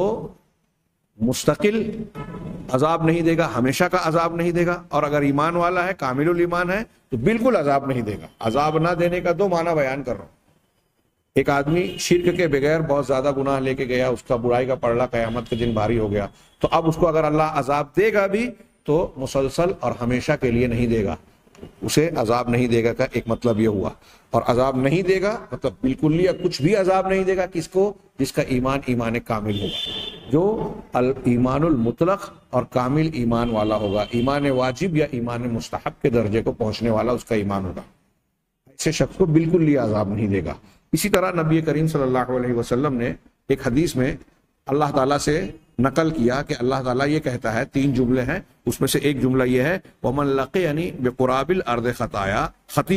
مستقل عذاب نہیں دے گا، ہمیشہ کا عذاب نہیں دے گا، اور اگر ایمان والا ہے، کامل الایمان ہے، تو بالکل عذاب نہیں دے گا۔ عذاب نہ دینے کا دو معنی بیان کر رہا ہوں۔ ایک آدمی شرک کے بغیر بہت زیادہ گناہ لے کے گیا، اس کا برائی کا پڑلا قیامت کے دن بھاری ہو گیا، تو اب اس کو اگر اللہ عذاب دے گا بھی تو مسلسل اور ہمیشہ کے لیے نہیں دے گا، اسے عذاب نہیں دے گا کا ایک مطلب یہ ہوا۔ اور عذاب نہیں دے گا مطلب بالکل یا کچھ بھی عذاب نہیں دے گا، کس کو؟ جس کا ایمان ایمان کامل ہوگا، جو ایمان المطلق اور کامل ایمان والا ہوگا، ایمان واجب یا ایمان مستحب کے درجے کو پہنچنے والا اس کا ایمان ہوگا، ایسے شخص کو بالکل یہ عذاب نہیں دے گا۔ اسی طرح نبی کریم صلی اللہ علیہ وسلم نے ایک حدیث میں اللہ تعالیٰ سے نقل کیا کہ اللہ تعالیٰ یہ کہتا ہے، تین جملے ہیں، اس میں سے ایک جملہ یہ ہے، وَمَن لَقِيَنِي بِقُرَابِ الْأَرْضِ خَطَايَا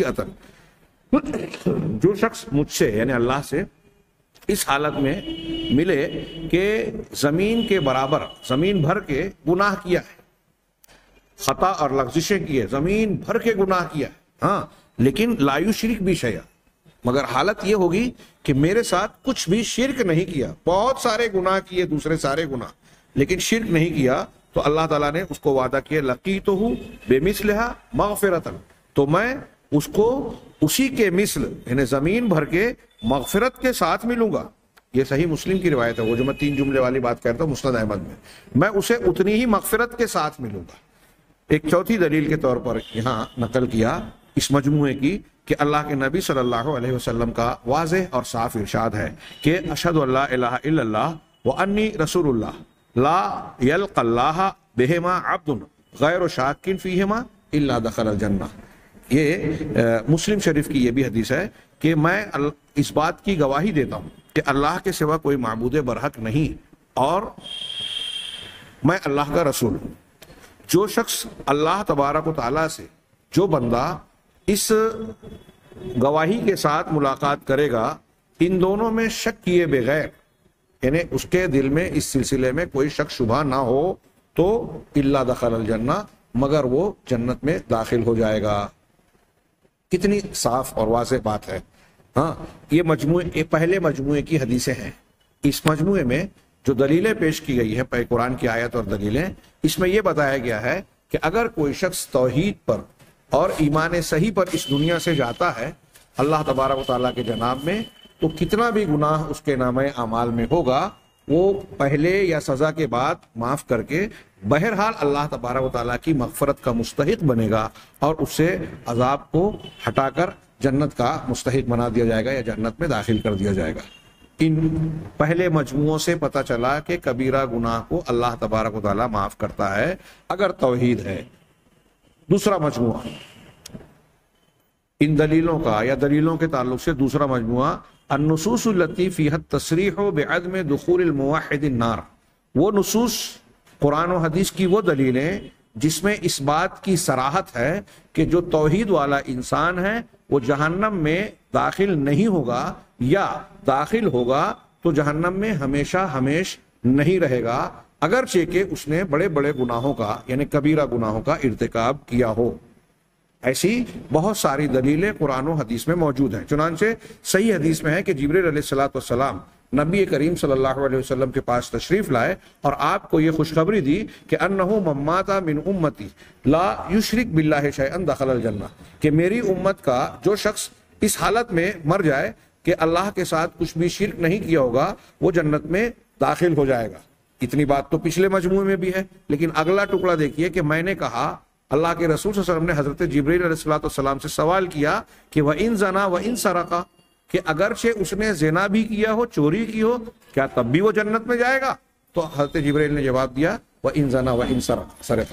خَطِيئَةً، جو شخص مجھ سے یعنی اللہ سے اس حالت میں ملے کہ زمین کے برابر، زمین بھر کے گناہ کیا ہے، خطا اور لغزشیں کی ہے، زمین بھر کے گناہ کیا ہے، ہاں، لیکن لا یشرک بی شیئا، مگر حالت یہ ہوگی کہ میرے ساتھ کچھ بھی شرک نہیں کیا، بہت سارے گناہ کیے، دوسرے سارے گناہ، لیکن شرک نہیں کیا، تو اللہ تعالیٰ نے اس کو وعدہ کیا لقیتہ بمثلھا مغفرۃ، تو میں اس کو اسی کے مثل یعنی زمین بھر کے مغفرت کے ساتھ ملوں گا. یہ صحیح مسلم کی روایت ہے، وہ جو میں تین جملے والی بات کرتا ہوں مسند احمد میں، میں اسے اتنی ہی مغفرت کے ساتھ ملوں گا. ایک چوتھی دلیل کے طور پر یہاں نقل کیا اس مجموعے کی کہ اللہ کے نبی صلی اللہ علیہ وسلم کا واضح اور صاف ارشاد ہے کہ اشہد ان لا الہ الا اللہ وانی رسول اللہ لا یلقى اللہ بہما عبد غیر شاک فیہما الا دخل الجنہ. یہ مسلم شریف کی یہ بھی حدیث ہے کہ میں اس بات کی گواہی دیتا ہوں کہ اللہ کے سوا کوئی معبود برحق نہیں اور میں اللہ کا رسول ہوں. جو شخص اللہ تبارک و تعالیٰ سے، جو بندہ اس گواہی کے ساتھ ملاقات کرے گا ان دونوں میں شک کیے بغیر، یعنی اس کے دل میں اس سلسلے میں کوئی شک شبہ نہ ہو، تو الا دخل الجنہ، مگر وہ جنت میں داخل ہو جائے گا. کتنی صاف اور واضح بات ہے. ہاں یہ مجموعے یہ پہلے مجموعے کی حدیثیں ہیں. اس مجموعے میں جو دلیلیں پیش کی گئی ہے قرآن کی آیت اور دلیلیں، اس میں یہ بتایا گیا ہے کہ اگر کوئی شخص توحید پر اور ایمان صحیح پر اس دنیا سے جاتا ہے اللہ تبارک و تعالیٰ کے جناب میں، تو کتنا بھی گناہ اس کے نامہ اعمال میں ہوگا وہ پہلے یا سزا کے بعد معاف کر کے بہرحال اللہ تبارک و تعالیٰ کی مغفرت کا مستحق بنے گا اور اس سے عذاب کو ہٹا کر جنت کا مستحق بنا دیا جائے گا یا جنت میں داخل کر دیا جائے گا. ان پہلے مجموعوں سے پتہ چلا کہ کبیرہ گناہ کو اللہ تبارک و تعالیٰ معاف کرتا ہے اگر توحید ہے. دوسرا مجموعہ ان دلیلوں کا یا دلیلوں کے تعلق سے دوسرا مجموعہ النصوص التي فيها التصریح بعدم دخول الموحد النار. وہ نصوص قرآن و حدیث کی وہ دلیلیں جس میں اس بات کی صراحت ہے کہ جو توحید والا انسان ہے وہ جہنم میں داخل نہیں ہوگا، یا داخل ہوگا تو جہنم میں ہمیشہ ہمیش نہیں رہے گا اگرچہ کہ اس نے بڑے بڑے گناہوں کا یعنی کبیرہ گناہوں کا ارتکاب کیا ہو. ایسی بہت ساری دلیلیں قرآن و حدیث میں موجود ہیں. چنانچہ صحیح حدیث میں ہے کہ جبریل علیہ الصلوۃ والسلام نبی کریم صلی اللہ علیہ وسلم کے پاس تشریف لائے اور آپ کو یہ خوشخبری دی کہ انہو من مات من امتی لا یشرک باللہ شیئا دخل الجنہ، کہ میری امت کا جو شخص اس حالت میں مر جائے کہ اللہ کے ساتھ کچھ بھی شرک نہیں کیا ہوگا وہ جنت میں داخل ہو جائے گا. اتنی بات تو پچھلے مجموعے میں بھی ہے، لیکن اگلا ٹکڑا دیکھیے کہ میں نے کہا اللہ کے رسول صلی اللہ علیہ وسلم نے حضرت جبریل علیہ السلام سے سوال کیا کہ وَإِن زَنَا وَإِن سَرَقَ، کہ اگرچہ اس نے زنا بھی کیا ہو، چوری کی ہو، کیا تب بھی وہ جنت میں جائے گا؟ تو حضرت جبریل نے جواب دیا وَإِن زَنَا وَإِن سَرَقَ،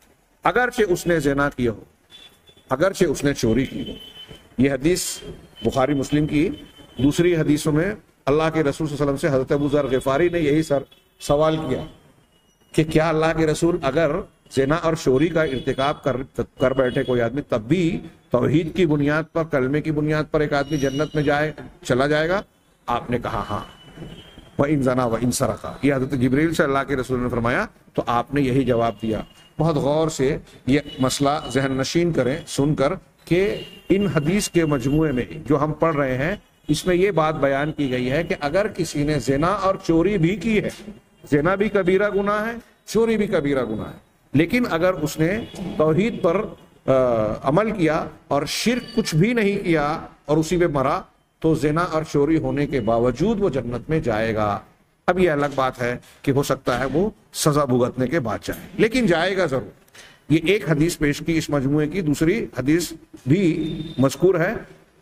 اگرچہ اس نے زنا کیا ہو، اگرچہ اس نے چوری کی ہو. یہ حدیث بخاری مسلم کی دوسری حدیثوں میں اللہ کے رسول صلی اللہ علیہ وسلم سے حضرت ابو ذر غفاری نے یہی سر سوال کیا کہ کیا اللہ کے رسول اگر زنا اور چوری کا ارتکاب کر کر بیٹھے کوئی آدمی تب بھی توحید کی بنیاد پر، کلمے کی بنیاد پر ایک آدمی جنت میں جائے چلا جائے گا؟ آپ نے کہا ہاں. وَإِن زَنَا وَإِن سَرَقَ، یہ حضرت جبریل سے اللہ کے رسول نے فرمایا تو آپ نے یہی جواب دیا. بہت غور سے یہ مسئلہ ذہن نشین کریں سن کر کہ ان حدیث کے مجموعے میں جو ہم پڑھ رہے ہیں اس میں یہ بات بیان کی گئی ہے کہ اگر کسی نے زنا اور چوری بھی کی ہے، زنا بھی کبیرہ گناہ ہے، چوری بھی کبیرہ گناہ ہے، لیکن اگر اس نے توحید پر عمل کیا اور شرک کچھ بھی نہیں کیا اور اسی پہ مرا تو زنا اور چوری ہونے کے باوجود وہ جنت میں جائے گا. اب یہ الگ بات ہے کہ ہو سکتا ہے وہ سزا بھگتنے کے بعد جائے، لیکن جائے گا ضرور. یہ ایک حدیث پیش کی اس مجموعے کی. دوسری حدیث بھی مذکور ہے.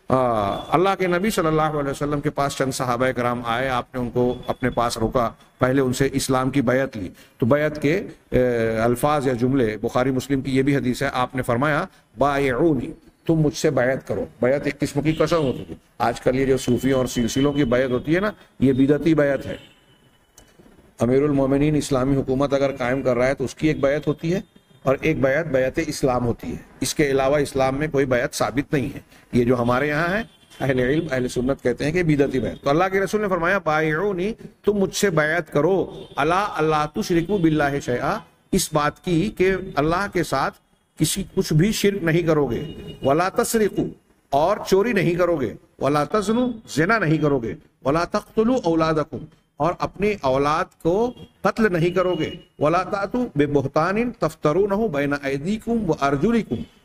اللہ کے نبی صلی اللہ علیہ وسلم کے پاس چند صحابہ کرام آئے، آپ نے ان کو اپنے پاس روکا، پہلے ان سے اسلام کی بیعت لی. تو بیعت کے الفاظ یا جملے بخاری مسلم کی یہ بھی حدیث ہے، آپ نے فرمایا بایعونی، تم مجھ سے بیعت کرو. بیعت ایک قسم کی قسم ہوتی ہے. آج کل یہ جو صوفیوں اور سلسلوں کی بیعت ہوتی ہے نا، یہ بدعتی بیعت ہے. امیر المومنین اسلامی حکومت اگر قائم کر رہا ہے تو اس کی ایک بیعت ہوتی ہے اور ایک بیعت بیعت اسلام ہوتی ہے. اس کے علاوہ اسلام میں کوئی بیعت ثابت نہیں ہے. یہ جو ہمارے یہاں ہے اہل علم اہل سنت کہتے ہیں کہ بدعتی بیعت. تو اللہ کے رسول نے فرمایا بایعونی، تم مجھ سے بیعت کرو، الا اللہ تشرکوا باللہ شیئا، اس بات کی کہ اللہ کے ساتھ کسی کچھ بھی شرک نہیں کرو گے، ولا تسرقوا، اور چوری نہیں کرو گے، ولا تزنوا، زنا نہیں کرو گے، ولا تقتلوا اولادکم، اور اپنی اولاد کو قتل نہیں کرو گے، ولا تأتوا ببہتان تفترونہ بین ایدیکم وارجلکم،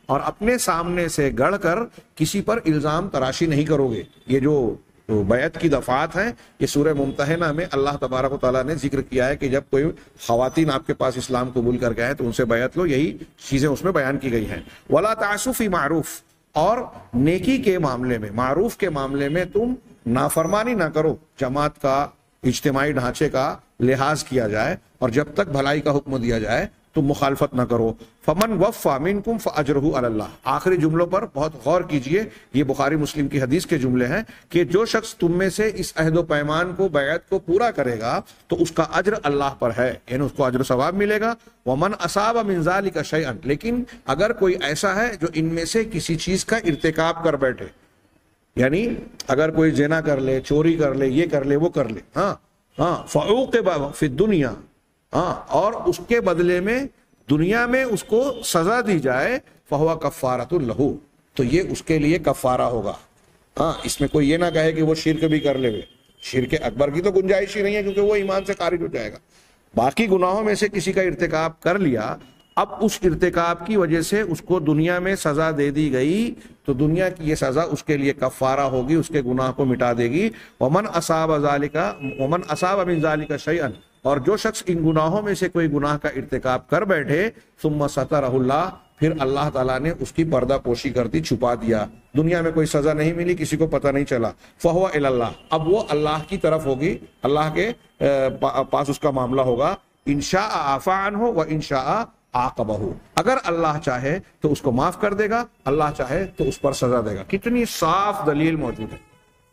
اور اپنے سامنے سے گڑھ کر کسی پر الزام تراشی نہیں کرو گے. یہ جو بیعت کی دفعات ہیں یہ سورہ ممتحنہ میں اللہ تبارک و تعالیٰ نے ذکر کیا ہے کہ جب کوئی خواتین آپ کے پاس اسلام قبول کر کے آئے تو ان سے بیعت لو. یہی چیزیں اس میں بیان کی گئی ہیں. ولا تعصوا فی معروف، اور نیکی کے معاملے میں، معروف کے معاملے میں تم نافرمانی نہ کرو. جماعت کا، اجتماعی ڈھانچے کا لحاظ کیا جائے اور جب تک بھلائی کا حکم دیا جائے تم مخالفت نہ کرو. فمن وفا منکم فاجرہ علی اللہ. آخری جملوں پر بہت غور کیجئے، یہ بخاری مسلم کی حدیث کے جملے ہیں کہ جو شخص تم میں سے اس عہد و پیمان کو، بیعت کو پورا کرے گا تو اس کا اجر اللہ پر ہے، یعنی اس کو اجر و ثواب ملے گا. ومن اصاب من ذلک شیئا، لیکن اگر کوئی ایسا ہے جو ان میں سے کسی چیز کا ارتکاب کر بیٹھے، یعنی اگر کوئی زنا کر لے، چوری کر لے، یہ کر لے، وہ کر لے، ہاں ہاں فعوقب فی الدنیا، ہاں اور اس کے بدلے میں دنیا میں اس کو سزا دی جائے، فہو کفارۃ لہ، تو یہ اس کے لیے کفارہ ہوگا. ہاں اس میں کوئی یہ نہ کہے کہ وہ شرک بھی کر لے، شرک اکبر کی تو گنجائش ہی نہیں ہے کیونکہ وہ ایمان سے خارج ہو جائے گا. باقی گناہوں میں سے کسی کا ارتکاب کر لیا، اب اس ارتکاب کی وجہ سے اس کو دنیا میں سزا دے دی گئی تو دنیا کی یہ سزا اس کے لیے کفارہ ہوگی، اس کے گناہ کو مٹا دے گی. ومن اصاب ذالک ومن اصاب من ذالک شیئا، اور جو شخص ان گناہوں میں سے کوئی گناہ کا ارتکاب کر بیٹھے، ثم سترہ اللہ، پھر اللہ تعالیٰ نے اس کی پردہ پوشی کر دی، چھپا دیا، دنیا میں کوئی سزا نہیں ملی، کسی کو پتہ نہیں چلا، فہو الی اللہ، اب وہ اللہ کی طرف ہوگی، اللہ کے پاس اس کا معاملہ ہوگا. انشاء عفا عنہ و انشاء عاقبہ، اگر اللہ چاہے تو اس کو معاف کر دے گا، اللہ چاہے تو اس پر سزا دے گا. کتنی صاف دلیل موجود ہے.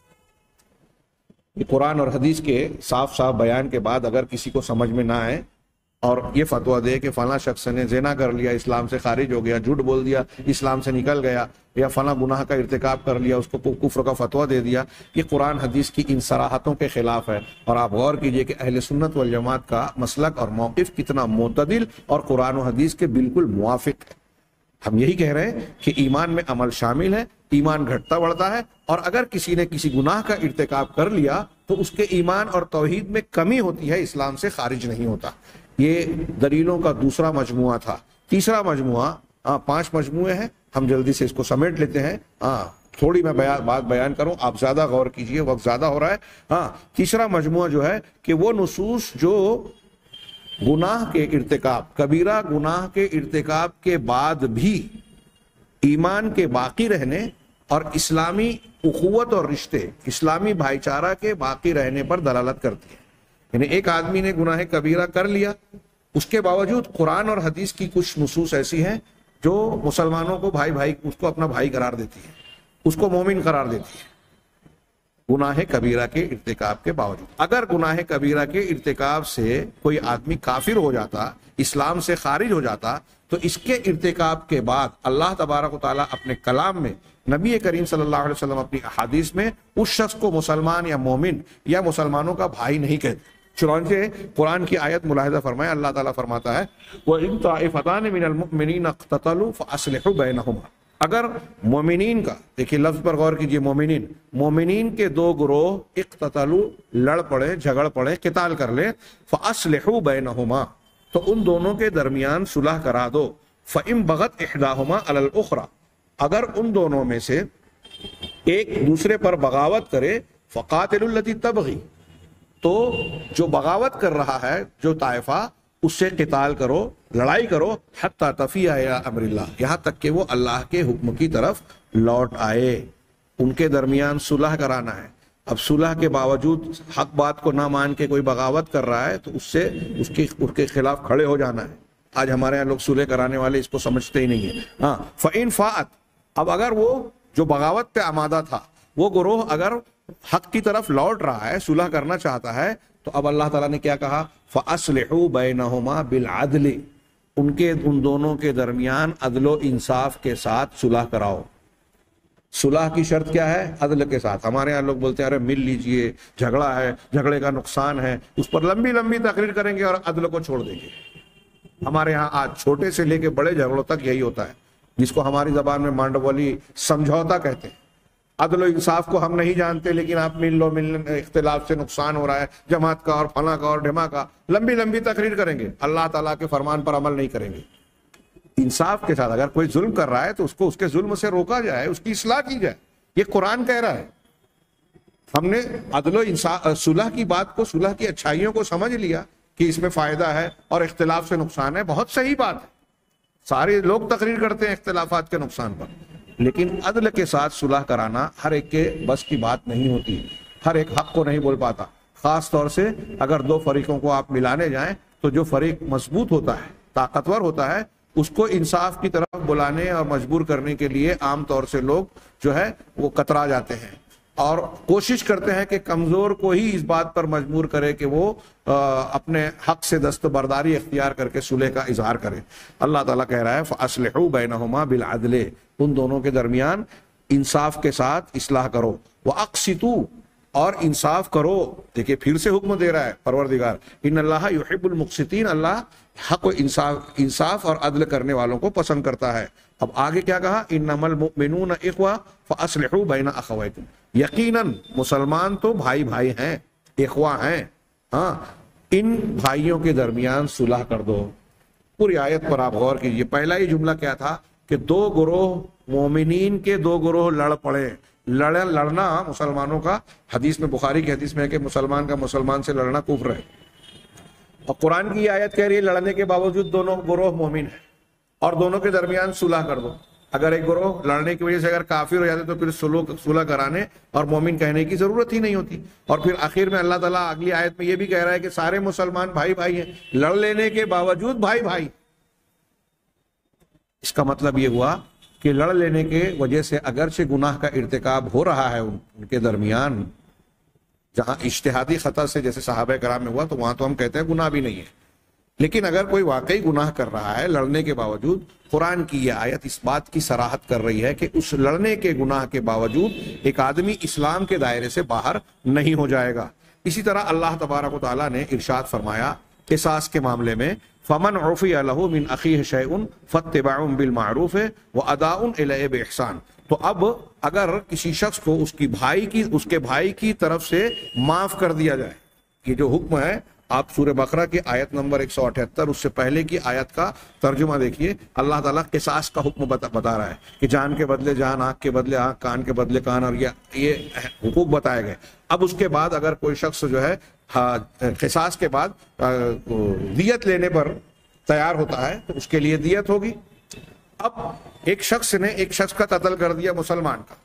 یہ قرآن اور حدیث کے صاف صاف بیان کے بعد اگر کسی کو سمجھ میں نہ آئے اور یہ فتویٰ دے کہ فلاں شخص نے زنا کر لیا، اسلام سے خارج ہو گیا، جھوٹ بول دیا، اسلام سے نکل گیا، یا فلاں گناہ کا ارتکاب کر لیا، اس کو کفر کا فتویٰ دے دیا، یہ قرآن حدیث کی ان صراحتوں کے خلاف ہے. اور آپ غور کیجئے کہ اہل سنت والجماعت کا مسلک اور موقف کتنا معتدل اور قرآن و حدیث کے بالکل موافق ہے. ہم یہی کہہ رہے ہیں کہ ایمان میں عمل شامل ہے، ایمان گھٹتا بڑھتا ہے، اور اگر کسی نے کسی گناہ کا ارتکاب کر لیا تو اس کے ایمان اور توحید میں کمی ہوتی ہے، اسلام سے خارج نہیں ہوتا. یہ دلیلوں کا دوسرا مجموعہ تھا. تیسرا مجموعہ، ہاں پانچ مجموعے ہیں، ہم جلدی سے اس کو سمیٹ لیتے ہیں. ہاں تھوڑی میں بیان بات بیان کروں، آپ زیادہ غور کیجئے، وقت زیادہ ہو رہا ہے. ہاں تیسرا مجموعہ جو ہے کہ وہ نصوص جو گناہ کے ارتکاب، کبیرہ گناہ کے ارتکاب کے بعد بھی ایمان کے باقی رہنے اور اسلامی اخوت اور رشتے، اسلامی بھائی چارہ کے باقی رہنے پر دلالت کرتی ہے. یعنی ایک آدمی نے گناہ کبیرہ کر لیا، اس کے باوجود قرآن اور حدیث کی کچھ نصوص ایسی ہیں جو مسلمانوں کو بھائی بھائی اس کو اپنا بھائی قرار دیتی ہے، اس کو مومن قرار دیتی ہے گناہ کبیرہ کے ارتکاب کے باوجود. اگر گناہ کبیرہ کے ارتکاب سے کوئی آدمی کافر ہو جاتا، اسلام سے خارج ہو جاتا، تو اس کے ارتکاب کے بعد اللہ تبارک و تعالیٰ اپنے کلام میں، نبی کریم صلی اللہ علیہ وسلم اپنی احادیث میں اس شخص کو مسلمان یا مومن یا مسلمانوں کا بھائی نہیں کہتے. چنانچہ قرآن کی آیت ملاحظہ فرمائے، اللہ تعالیٰ فرماتا ہے وَإِن طَائِفَتَانِ مِنَ الْمُؤْمِنِينَ اقْتَتَلُوا فَأَصْلِحُوا بَيْنَهُمَا. اگر مومنین کا، دیکھیے لفظ پر غور کیجئے، مومنین مومنین کے دو گروہ اقتتلوا، لڑ پڑے، جھگڑ پڑے، قتال کر لے، فَأَصْلِحُوا بَيْنَهُمَا، تو ان دونوں کے درمیان صلح کرا دو. فَإِن بَغَتْ إِحْدَاهُمَا عَلَى الْأُخْرَى، اگر ان دونوں میں سے ایک دوسرے پر بغاوت کرے، فَقَاتِلُوا الَّتِي تَبْغِي، تو جو بغاوت کر رہا ہے جو طائفہ، اس سے قتال کرو، لڑائی کرو، حتی تفیء الی امر اللہ، یہاں تک کہ وہ اللہ کے حکم کی طرف لوٹ آئے. ان کے درمیان صلح کرانا ہے. اب صلح کے باوجود حق بات کو نہ مان کے کوئی بغاوت کر رہا ہے تو اس سے اس کے اس کے خلاف کھڑے ہو جانا ہے. آج ہمارے یہاں لوگ صلح کرانے والے اس کو سمجھتے ہی نہیں ہیں. ہاں فَإِن فَاءَتْ، اب اگر وہ جو بغاوت پہ آمادہ تھا وہ گروہ اگر حق کی طرف لوٹ رہا ہے، صلح کرنا چاہتا ہے، تو اب اللہ تعالیٰ نے کیا کہا؟ فَأَصْلِحُوا بَيْنَهُمَا بِالْعَدْلِ، ان کے ان دونوں کے درمیان عدل و انصاف کے ساتھ صلح کراؤ. صلح کی شرط کیا ہے؟ عدل کے ساتھ. ہمارے یہاں لوگ بولتے ہیں ارے مل لیجئے، جھگڑا ہے، جھگڑے کا نقصان ہے، اس پر لمبی لمبی تقریر کریں گے اور عدل کو چھوڑ دیں گے. ہمارے یہاں آج چھوٹے سے لے کے بڑے جھگڑوں تک یہی ہوتا ہے، جس کو ہماری زبان میں مانڈوالی سمجھوتا کہتے ہیں. عدل و انصاف کو ہم نہیں جانتے، لیکن آپ مل لو، مل اختلاف سے نقصان ہو رہا ہے، جماعت کا اور فلاں کا اور ڈھما کا، لمبی لمبی تقریر کریں گے، اللہ تعالیٰ کے فرمان پر عمل نہیں کریں گے. انصاف کے ساتھ اگر کوئی ظلم کر رہا ہے تو اس کو اس کے ظلم سے روکا جائے، اس کی اصلاح کی جائے، یہ قرآن کہہ رہا ہے۔ ہم نے عدل و انصاف صلح کی بات کو، صلح کی اچھائیوں کو سمجھ لیا کہ اس میں فائدہ ہے اور اختلاف سے نقصان ہے، بہت صحیح بات ہے، سارے لوگ تقریر کرتے ہیں اختلافات کے نقصان پر، لیکن عدل کے ساتھ صلح کرانا ہر ایک کے بس کی بات نہیں ہوتی، ہر ایک حق کو نہیں بول پاتا، خاص طور سے اگر دو فریقوں کو آپ ملانے جائیں تو جو فریق مضبوط ہوتا ہے، طاقتور ہوتا ہے، اس کو انصاف کی طرف بلانے اور مجبور کرنے کے لیے عام طور سے لوگ جو ہے وہ کترا جاتے ہیں اور کوشش کرتے ہیں کہ کمزور کو ہی اس بات پر مجبور کرے کہ وہ اپنے حق سے دستبرداری اختیار کر کے صلح کا اظہار کرے۔ اللہ تعالیٰ کہہ رہا ہے فَأَصْلِحُوا بَيْنَهُمَا بِالْعَدْلِ، ان دونوں کے درمیان انصاف کے ساتھ اصلاح کرو، وَأَقْسِطُوا، اور انصاف کرو۔ دیکھیں پھر سے حکم دے رہا ہے پروردگار، ان اللہ یحب المقسطین، اللہ حق و انصاف انصاف اور عدل کرنے والوں کو پسند کرتا ہے۔ اب آگے کیا کہا، انما المؤمنون اخوہ فاصلحوا بین اخویکم، یقیناً مسلمان تو بھائی بھائی ہیں، اخوہ ہیں، ہاں ان بھائیوں کے درمیان صلح کر دو۔ پوری آیت پر آپ غور کیجئے، پہلا یہ جملہ کیا تھا کہ دو گروہ مومنین کے دو گروہ لڑ پڑے، لڑ لڑنا مسلمانوں کا، حدیث میں بخاری کی حدیث میں ہے کہ مسلمان کا مسلمان سے لڑنا کفر ہے، اور قرآن کی آیت کہہ رہی ہے لڑنے کے باوجود دونوں گروہ مومن ہیں اور دونوں کے درمیان صلح کر دو۔ اگر ایک گروہ لڑنے کی وجہ سے اگر کافر ہو جاتے تو پھر صلح کرانے اور مومن کہنے کی ضرورت ہی نہیں ہوتی۔ اور پھر آخر میں اللہ تعالیٰ اگلی آیت میں یہ بھی کہہ رہا ہے کہ سارے مسلمان بھائی بھائی ہیں، لڑ لینے کے باوجود بھائی بھائی۔ اس کا مطلب یہ ہوا کہ لڑ لینے کے وجہ سے اگرچہ گناہ کا ارتکاب ہو رہا ہے ان کے درمیان، جہاں اجتہادی خطا سے جیسے صحابہ کرام میں ہوا تو وہاں تو ہم کہتے ہیں گناہ بھی نہیں ہے، لیکن اگر کوئی واقعی گناہ کر رہا ہے لڑنے کے باوجود، قرآن کی یہ آیت اس بات کی صراحت کر رہی ہے کہ اس لڑنے کے گناہ کے باوجود ایک آدمی اسلام کے دائرے سے باہر نہیں ہو جائے گا۔ اسی طرح اللہ تبارک و تعالیٰ نے ارشاد فرمایا قصاص کے معاملے میں، فمن عفی لہ من اخیہ شیء فاتباع بالمعروف واداء الیہ باحسان، تو اب اگر کسی شخص کو اس کی بھائی کی اس کے بھائی کی طرف سے معاف کر دیا جائے، یہ جو حکم ہے آپ سورہ بقرہ کی آیت نمبر ایک سو اٹھہتر اس سے پہلے کی آیت کا ترجمہ دیکھیے، اللہ تعالیٰ قصاص کا حکم بتا, بتا رہا ہے کہ جان کے بدلے جان، آنکھ کے بدلے آنکھ، کان کے بدلے کان، اور یہ یہ حقوق بتائے گئے۔ اب اس کے بعد اگر کوئی شخص جو ہے قصاص کے بعد دیت لینے پر تیار ہوتا ہے تو اس کے لیے دیت ہوگی۔ اب ایک شخص نے ایک شخص کا قتل کر دیا مسلمان کا،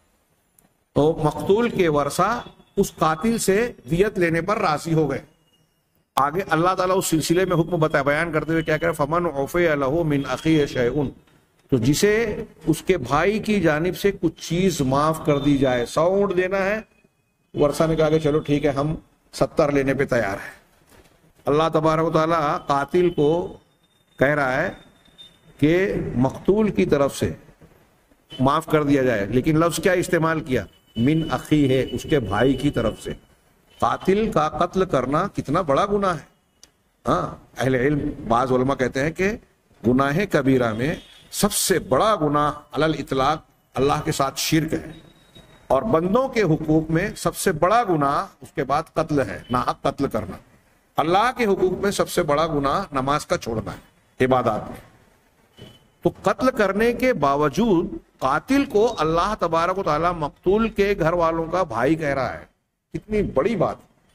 تو مقتول کے ورثہ اس قاتل سے دیت لینے پر راضی ہو گئے۔ آگے اللہ تعالیٰ اس سلسلے میں حکم بتا بیان کرتے ہوئے کیا کہہ رہے، فمن عفی لہ من اخیہ شیء، تو جسے اس کے بھائی کی جانب سے کچھ چیز معاف کر دی جائے، سو اونٹ دینا ہے، ورثہ نے کہا کہ چلو ٹھیک ہے ہم ستر لینے پہ تیار ہیں۔ اللہ تبارک و تعالیٰ قاتل کو کہہ رہا ہے کہ مقتول کی طرف سے معاف کر دیا جائے، لیکن لفظ کیا استعمال کیا، من اخی ہے، اس کے بھائی کی طرف سے۔ قاتل کا قتل کرنا کتنا بڑا گناہ ہے۔ ہاں اہل علم بعض علماء کہتے ہیں کہ گناہ کبیرہ میں سب سے بڑا گناہ علی الاطلاق اللہ کے ساتھ شرک ہے، اور بندوں کے حقوق میں سب سے بڑا گناہ اس کے بعد قتل ہے، ناحق قتل کرنا۔ اللہ کے حقوق میں سب سے بڑا گناہ نماز کا چھوڑنا ہے، عبادات میں۔ تو قتل کرنے کے باوجود قاتل کو اللہ تبارک و تعالیٰ مقتول کے گھر والوں کا بھائی کہہ رہا ہے، کتنی بڑی بات۔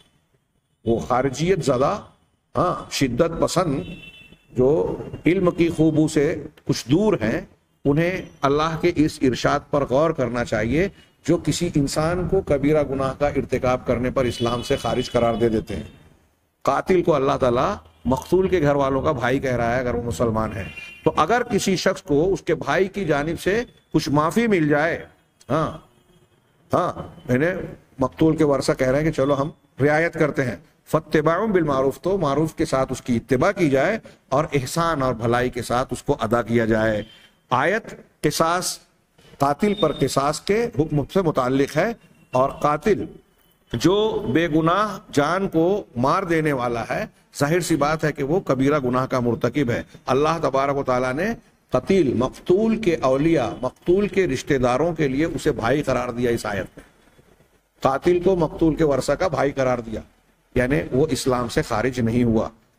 وہ خارجیت زدہ، ہاں شدت پسند جو علم کی خوبو سے کچھ دور ہیں، انہیں اللہ کے اس ارشاد پر غور کرنا چاہیے جو کسی انسان کو کبیرہ گناہ کا ارتکاب کرنے پر اسلام سے خارج قرار دے دیتے ہیں۔ قاتل کو اللہ تعالیٰ مقتول کے گھر والوں کا بھائی کہہ رہا ہے اگر وہ مسلمان ہے، تو اگر کسی شخص کو اس کے بھائی کی جانب سے کچھ معافی مل جائے، ہاں ہاں میں نے مقتول کے ورثہ کہہ رہے ہیں کہ چلو ہم رعایت کرتے ہیں، فاتباع بالمعروف، تو معروف کے ساتھ اس کی اتباع کی جائے اور احسان اور بھلائی کے ساتھ اس کو ادا کیا جائے۔ آیت قصاص، قاتل پر قصاص کے حکم سے متعلق ہے، اور قاتل جو بے گناہ جان کو مار دینے والا ہے، ظاہر سی بات ہے کہ وہ کبیرہ گناہ کا مرتکب ہے۔ اللہ تبارک و تعالیٰ نے قتیل، مقتول کے اولیاء، مقتول کے رشتہ داروں کے لیے اسے بھائی قرار دیا اس آیت میں۔ قاتل کو مقتول کے ورثہ کا بھائی قرار دیا، یعنی وہ اسلام سے خارج نہیں ہوا۔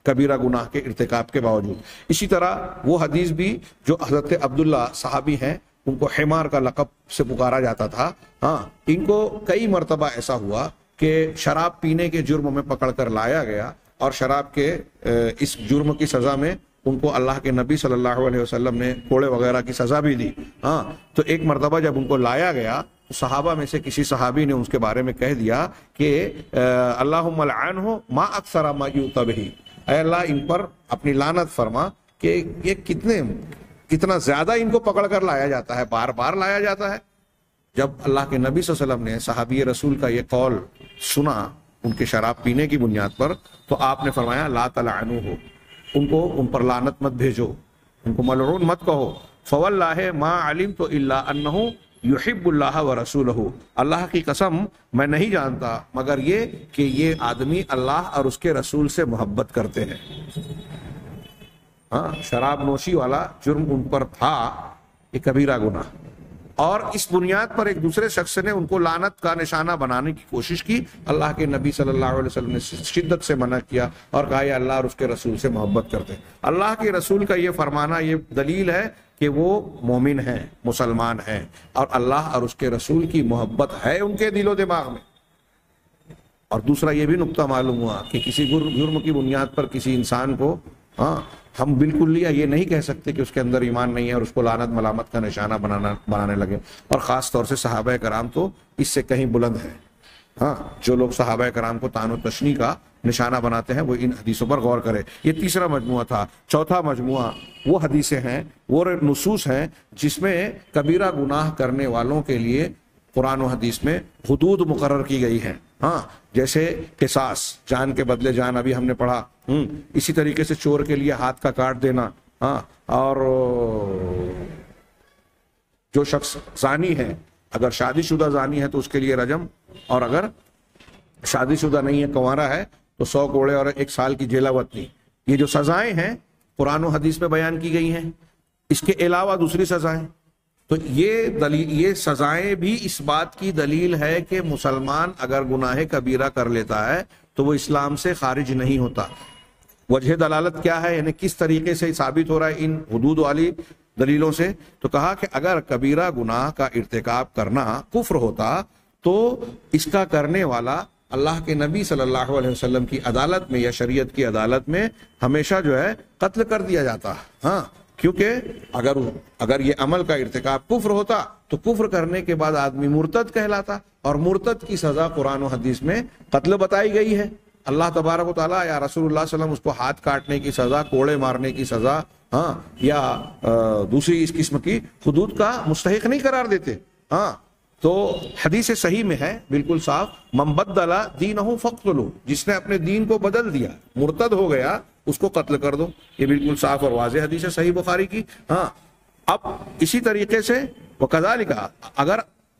کبیرہ گناہ کے ارتکاب کے باوجود. اسی طرح وہ حدیث بھی جو حضرت عبداللہ صحابی ہیں ان کو حمار کا لقب سے پکارا جاتا تھا, ہاں ان کو کئی مرتبہ ایسا ہوا کہ شراب پینے کے جرم میں پکڑ کر لایا گیا اور شراب کے اس جرم کی سزا میں ان کو اللہ کے نبی صلی اللہ علیہ وسلم نے کوڑے وغیرہ کی سزا بھی دی. ہاں تو ایک مرتبہ جب ان کو لایا گیا تو صحابہ میں سے کسی صحابی نے اس کے بارے میں کہہ دیا کہ اللہم لعنہ ما اکثر ما یؤتی بہ, اے اللہ ان پر اپنی لعنت فرما کہ یہ کتنے کتنا زیادہ ان کو پکڑ کر لایا جاتا ہے, بار بار لایا جاتا ہے. جب اللہ کے نبی صلی اللہ علیہ وسلم نے صحابی رسول کا یہ قول سنا ان کے شراب پینے کی بنیاد پر, تو آپ نے فرمایا لا تلعنوہ, ان کو ان پر لعنت مت بھیجو, ان کو ملعون مت کہو. فواللہ ما علمت الا انہ یحب اللہ ورسولہ, اللہ کی قسم میں نہیں جانتا مگر یہ کہ یہ آدمی اللہ اور اس کے رسول سے محبت کرتے ہیں. ہاں شراب نوشی والا جرم ان پر تھا, یہ کبیرہ گناہ, اور اس بنیاد پر ایک دوسرے شخص نے ان کو لعنت کا نشانہ بنانے کی کوشش کی. اللہ کے نبی صلی اللہ علیہ وسلم نے شدت سے منع کیا اور کہا یہ اللہ اور اس کے رسول سے محبت کرتے ہیں. اللہ کے رسول کا یہ فرمانا یہ دلیل ہے کہ وہ مومن ہیں, مسلمان ہیں, اور اللہ اور اس کے رسول کی محبت ہے ان کے دل و دماغ میں. اور دوسرا یہ بھی نقطہ معلوم ہوا کہ کسی جرم کی بنیاد پر کسی انسان کو ہاں ہم بالکل لیا یہ نہیں کہہ سکتے کہ اس کے اندر ایمان نہیں ہے اور اس کو لعنت ملامت کا نشانہ بنانا بنانے لگے. اور خاص طور سے صحابہ کرام تو اس سے کہیں بلند ہیں. ہاں جو لوگ صحابہ کرام کو طعن و تشنیع کا نشانہ بناتے ہیں وہ ان حدیثوں پر غور کرے. یہ تیسرا مجموعہ تھا. چوتھا مجموعہ وہ حدیثیں ہیں, وہ نصوص ہیں جس میں کبیرہ گناہ کرنے والوں کے لیے قرآن و حدیث میں حدود مقرر کی گئی ہیں. ہاں جیسے قصاص, جان کے بدلے جان, ابھی ہم نے پڑھا. ہم اسی طریقے سے چور کے لیے ہاتھ کا کاٹ دینا. ہاں اور جو شخص زانی ہے, اگر شادی شدہ زانی ہے تو اس کے لیے رجم, اور اگر شادی شدہ نہیں ہے, کنوارا ہے, تو سو کوڑے اور ایک سال کی جیل وطنی. یہ جو سزائیں ہیں قرآن و حدیث میں بیان کی گئی ہیں. اس کے علاوہ دوسری سزائیں, تو یہ دلیل, یہ سزائیں بھی اس بات کی دلیل ہے کہ مسلمان اگر گناہ کبیرہ کر لیتا ہے تو وہ اسلام سے خارج نہیں ہوتا. وجہ دلالت کیا ہے, یعنی کس طریقے سے ثابت ہو رہا ہے ان حدود والی دلیلوں سے؟ تو کہا کہ اگر کبیرہ گناہ کا ارتکاب کرنا کفر ہوتا تو اس کا کرنے والا اللہ کے نبی صلی اللہ علیہ وسلم کی عدالت میں یا شریعت کی عدالت میں ہمیشہ جو ہے قتل کر دیا جاتا. ہاں کیونکہ اگر اگر یہ عمل کا ارتکاب کفر ہوتا تو کفر کرنے کے بعد آدمی مرتد کہلاتا, اور مرتد کی سزا قرآن و حدیث میں قتل بتائی گئی ہے. اللہ تبارک و تعالیٰ یا رسول اللہ صلی اللہ علیہ وسلم اس کو ہاتھ کاٹنے کی سزا, کوڑے مارنے کی سزا, ہاں یا دوسری اس قسم کی حدود کا مستحق نہیں قرار دیتے. ہاں تو حدیث صحیح میں ہے بالکل صاف, من بدل دینہ فاقتلوہ, جس نے اپنے دین کو بدل دیا, مرتد ہو گیا, اس کو قتل کر دو. یہ بالکل صاف اور واضح حدیث ہے صحیح بخاری کی. ہاں اب اسی طریقے سے وکذالک, اگر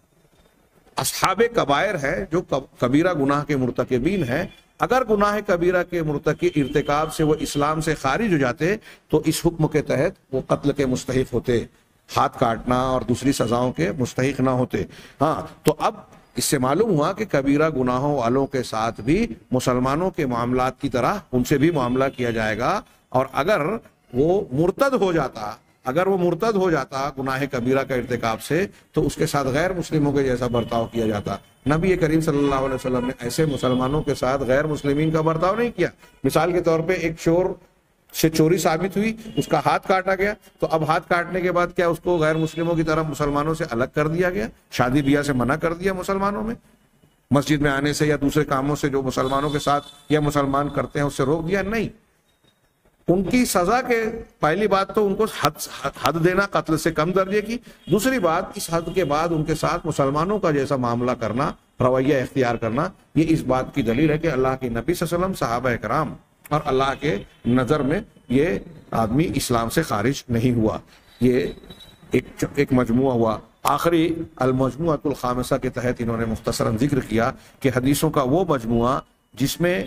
اصحاب کبائر ہے جو کبیرہ گناہ کے مرتکبین ہیں, اگر گناہ کبیرہ کے مرتکب ارتکاب سے وہ اسلام سے خارج ہو جاتے تو اس حکم کے تحت وہ قتل کے مستحق ہوتے, ہاتھ کاٹنا اور دوسری سزاؤں کے مستحق نہ ہوتے. ہاں تو اب اس سے معلوم ہوا کہ کبیرہ گناہوں والوں کے ساتھ بھی مسلمانوں کے معاملات کی طرح ان سے بھی معاملہ کیا جائے گا. اور اگر وہ مرتد ہو جاتا اگر وہ مرتد ہو جاتا گناہ کبیرہ کا ارتکاب سے, تو اس کے ساتھ غیر مسلموں کے جیسا برتاؤ کیا جاتا. نبی کریم صلی اللہ علیہ وسلم نے ایسے مسلمانوں کے ساتھ غیر مسلمین کا برتاؤ نہیں کیا. مثال کے طور پہ ایک چور سے چوری ثابت ہوئی, اس کا ہاتھ کاٹا گیا, تو اب ہاتھ کاٹنے کے بعد کیا اس کو غیر مسلموں کی طرح مسلمانوں سے الگ کر دیا گیا, شادی بیاہ سے منع کر دیا مسلمانوں میں, مسجد میں آنے سے یا دوسرے کاموں سے جو مسلمانوں کے ساتھ یا مسلمان کرتے ہیں اس سے روک دیا؟ نہیں. ان کی سزا کے پہلی بات تو ان کو حد حد دینا قتل سے کم درجے کی, دوسری بات اس حد کے بعد ان کے ساتھ مسلمانوں کا جیسا معاملہ کرنا, رویہ اختیار کرنا. یہ اس بات کی دلیل ہے کہ اللہ کے نبی صلی اللہ علیہ وسلم, صحابہ کرام اور اللہ کے نظر میں یہ آدمی اسلام سے خارج نہیں ہوا. یہ ایک ایک مجموعہ ہوا. آخری المجموعۃ الخامسہ کے تحت انہوں نے مختصراً ذکر کیا کہ حدیثوں کا وہ مجموعہ جس میں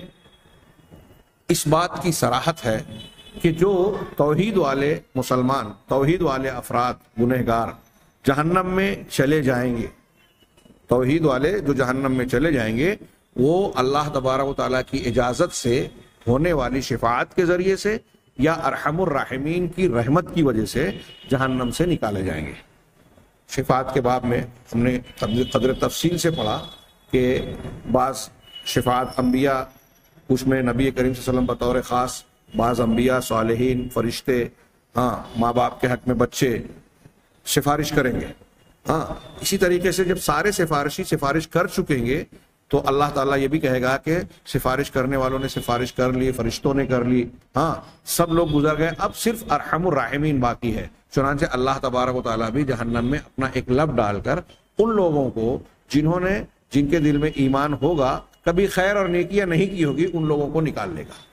اس بات کی صراحت ہے کہ جو توحید والے مسلمان, توحید والے افراد گنہگار جہنم میں چلے جائیں گے, توحید والے جو جہنم میں چلے جائیں گے وہ اللہ تبارک و تعالیٰ کی اجازت سے ہونے والی شفاعت کے ذریعے سے یا ارحم الراحمین کی رحمت کی وجہ سے جہنم سے نکالے جائیں گے۔ شفاعت کے باب میں ہم نے قدر تفصیل سے پڑھا کہ بعض شفاعت انبیاء، اس میں نبی کریم صلی اللہ علیہ وسلم بطور خاص، بعض انبیاء، صالحین، فرشتے، ہاں ماں باپ کے حق میں بچے سفارش کریں گے۔ ہاں اسی طریقے سے جب سارے سفارشی سفارش کر چکیں گے تو اللہ تعالیٰ یہ بھی کہے گا کہ سفارش کرنے والوں نے سفارش کر لی، فرشتوں نے کر لی، ہاں سب لوگ گزر گئے، اب صرف ارحم الراحمین باقی ہے۔ چنانچہ اللہ تبارک و تعالیٰ بھی جہنم میں اپنا ایک لب ڈال کر ان لوگوں کو جنہوں نے جن کے دل میں ایمان ہوگا، کبھی خیر اور نیکیاں نہیں کی ہوگی، ان لوگوں کو نکال لے گا۔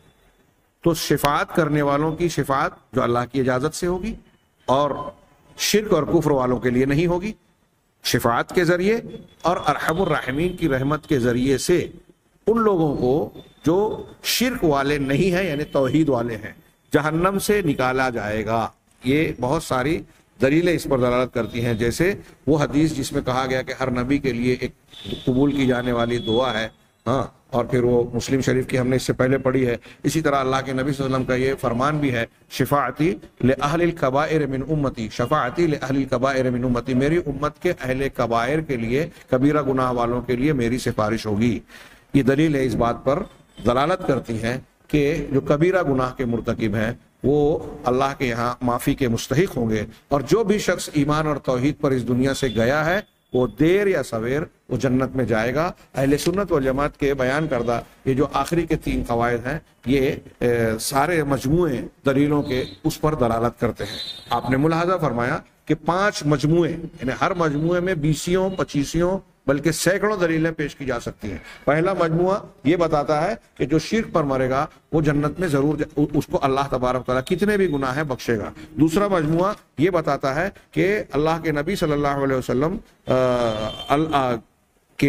تو شفاعت کرنے والوں کی شفاعت جو اللہ کی اجازت سے ہوگی اور شرک اور کفر والوں کے لیے نہیں ہوگی، شفاعت کے ذریعے اور ارحم الراحمین کی رحمت کے ذریعے سے ان لوگوں کو جو شرک والے نہیں ہیں یعنی توحید والے ہیں جہنم سے نکالا جائے گا۔ یہ بہت ساری دلیلیں اس پر دلالت کرتی ہیں، جیسے وہ حدیث جس میں کہا گیا کہ ہر نبی کے لیے ایک قبول کی جانے والی دعا ہے، ہاں اور پھر وہ مسلم شریف کی ہم نے اس سے پہلے پڑھی ہے۔ اسی طرح اللہ کے نبی صلی اللہ علیہ وسلم کا یہ فرمان بھی ہے، شفاعتی لأہل الکبائر من امتی، شفاعتی لأہل الکبائر من امتی، میری امت کے اہل کبائر کے لیے، کبیرہ گناہ والوں کے لیے میری سفارش ہوگی۔ یہ دلیلیں اس بات پر دلالت کرتی ہیں کہ جو کبیرہ گناہ کے مرتکب ہیں وہ اللہ کے یہاں معافی کے مستحق ہوں گے، اور جو بھی شخص ایمان اور توحید پر اس دنیا سے گیا ہے وہ دیر یا سویر وہ جنت میں جائے گا۔ اہل سنت والجماعت کے بیان کردہ یہ جو آخری کے تین قواعد ہیں، یہ سارے مجموعے دلیلوں کے اس پر دلالت کرتے ہیں۔ آپ نے ملاحظہ فرمایا کہ پانچ مجموعے، یعنی ہر مجموعے میں بیسیوں، پچیسیوں بلکہ سینکڑوں دلیلیں پیش کی جا سکتی ہیں۔ پہلا مجموعہ یہ بتاتا ہے کہ جو شرک پر مرے گا وہ جنت میں ضرور جا... اس کو اللہ تبارک تعالیٰ کتنے بھی گناہ ہیں بخشے گا۔ دوسرا مجموعہ یہ بتاتا ہے کہ اللہ کے نبی صلی اللہ علیہ وسلم کہ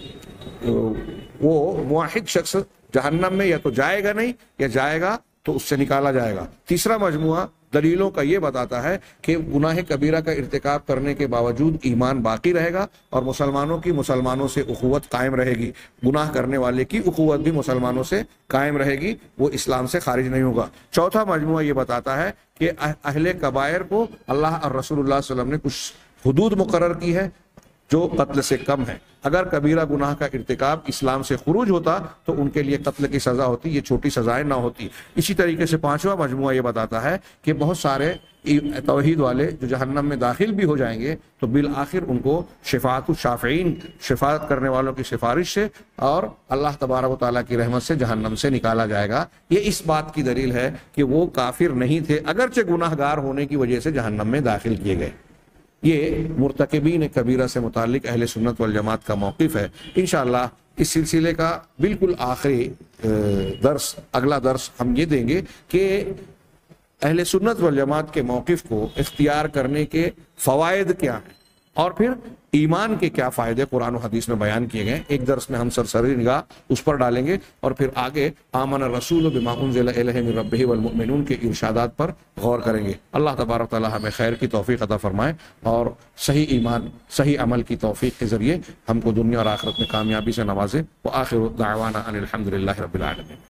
وہ موحد شخص جہنم میں یا تو جائے گا نہیں، یا جائے گا تو اس سے نکالا جائے گا۔ تیسرا مجموعہ دلیلوں کا یہ بتاتا ہے کہ گناہ کبیرہ کا ارتکاب کرنے کے باوجود ایمان باقی رہے گا اور مسلمانوں کی مسلمانوں سے اخوت قائم رہے گی، گناہ کرنے والے کی اخوت بھی مسلمانوں سے قائم رہے گی، وہ اسلام سے خارج نہیں ہوگا۔ چوتھا مجموعہ یہ بتاتا ہے کہ اہل کبائر کو اللہ اور رسول اللہ صلی اللہ علیہ وسلم نے کچھ حدود مقرر کی ہے جو قتل سے کم ہے۔ اگر کبیرہ گناہ کا ارتکاب اسلام سے خروج ہوتا تو ان کے لیے قتل کی سزا ہوتی، یہ چھوٹی سزائیں نہ ہوتی۔ اسی طریقے سے پانچواں مجموعہ یہ بتاتا ہے کہ بہت سارے توحید والے جو جہنم میں داخل بھی ہو جائیں گے تو بالآخر ان کو شفاعت الشافعین، شفاعت کرنے والوں کی سفارش سے اور اللہ تبارک و تعالیٰ کی رحمت سے جہنم سے نکالا جائے گا۔ یہ اس بات کی دلیل ہے کہ وہ کافر نہیں تھے، اگرچہ گناہ گار ہونے کی وجہ سے جہنم میں داخل کیے گئے۔ یہ مرتکبین کبیرہ سے متعلق اہل سنت والجماعت کا موقف ہے۔ انشاءاللہ اس سلسلے کا بالکل آخری درس، اگلا درس ہم یہ دیں گے کہ اہل سنت والجماعت کے موقف کو اختیار کرنے کے فوائد کیا ہیں اور پھر ایمان کے کیا فائدے قرآن و حدیث میں بیان کیے گئے۔ ایک درس میں ہم سرسری نگاہ اس پر ڈالیں گے اور پھر آگے آمن الرسول بما انزل الیہ من ربہ والمؤمنون کے ارشادات پر غور کریں گے۔ اللہ تبارک تعالی ہمیں خیر کی توفیق عطا فرمائے اور صحیح ایمان، صحیح عمل کی توفیق کے ذریعے ہم کو دنیا اور آخرت میں کامیابی سے نوازے۔ وآخر دعوانا ان الحمد للہ رب العالمین۔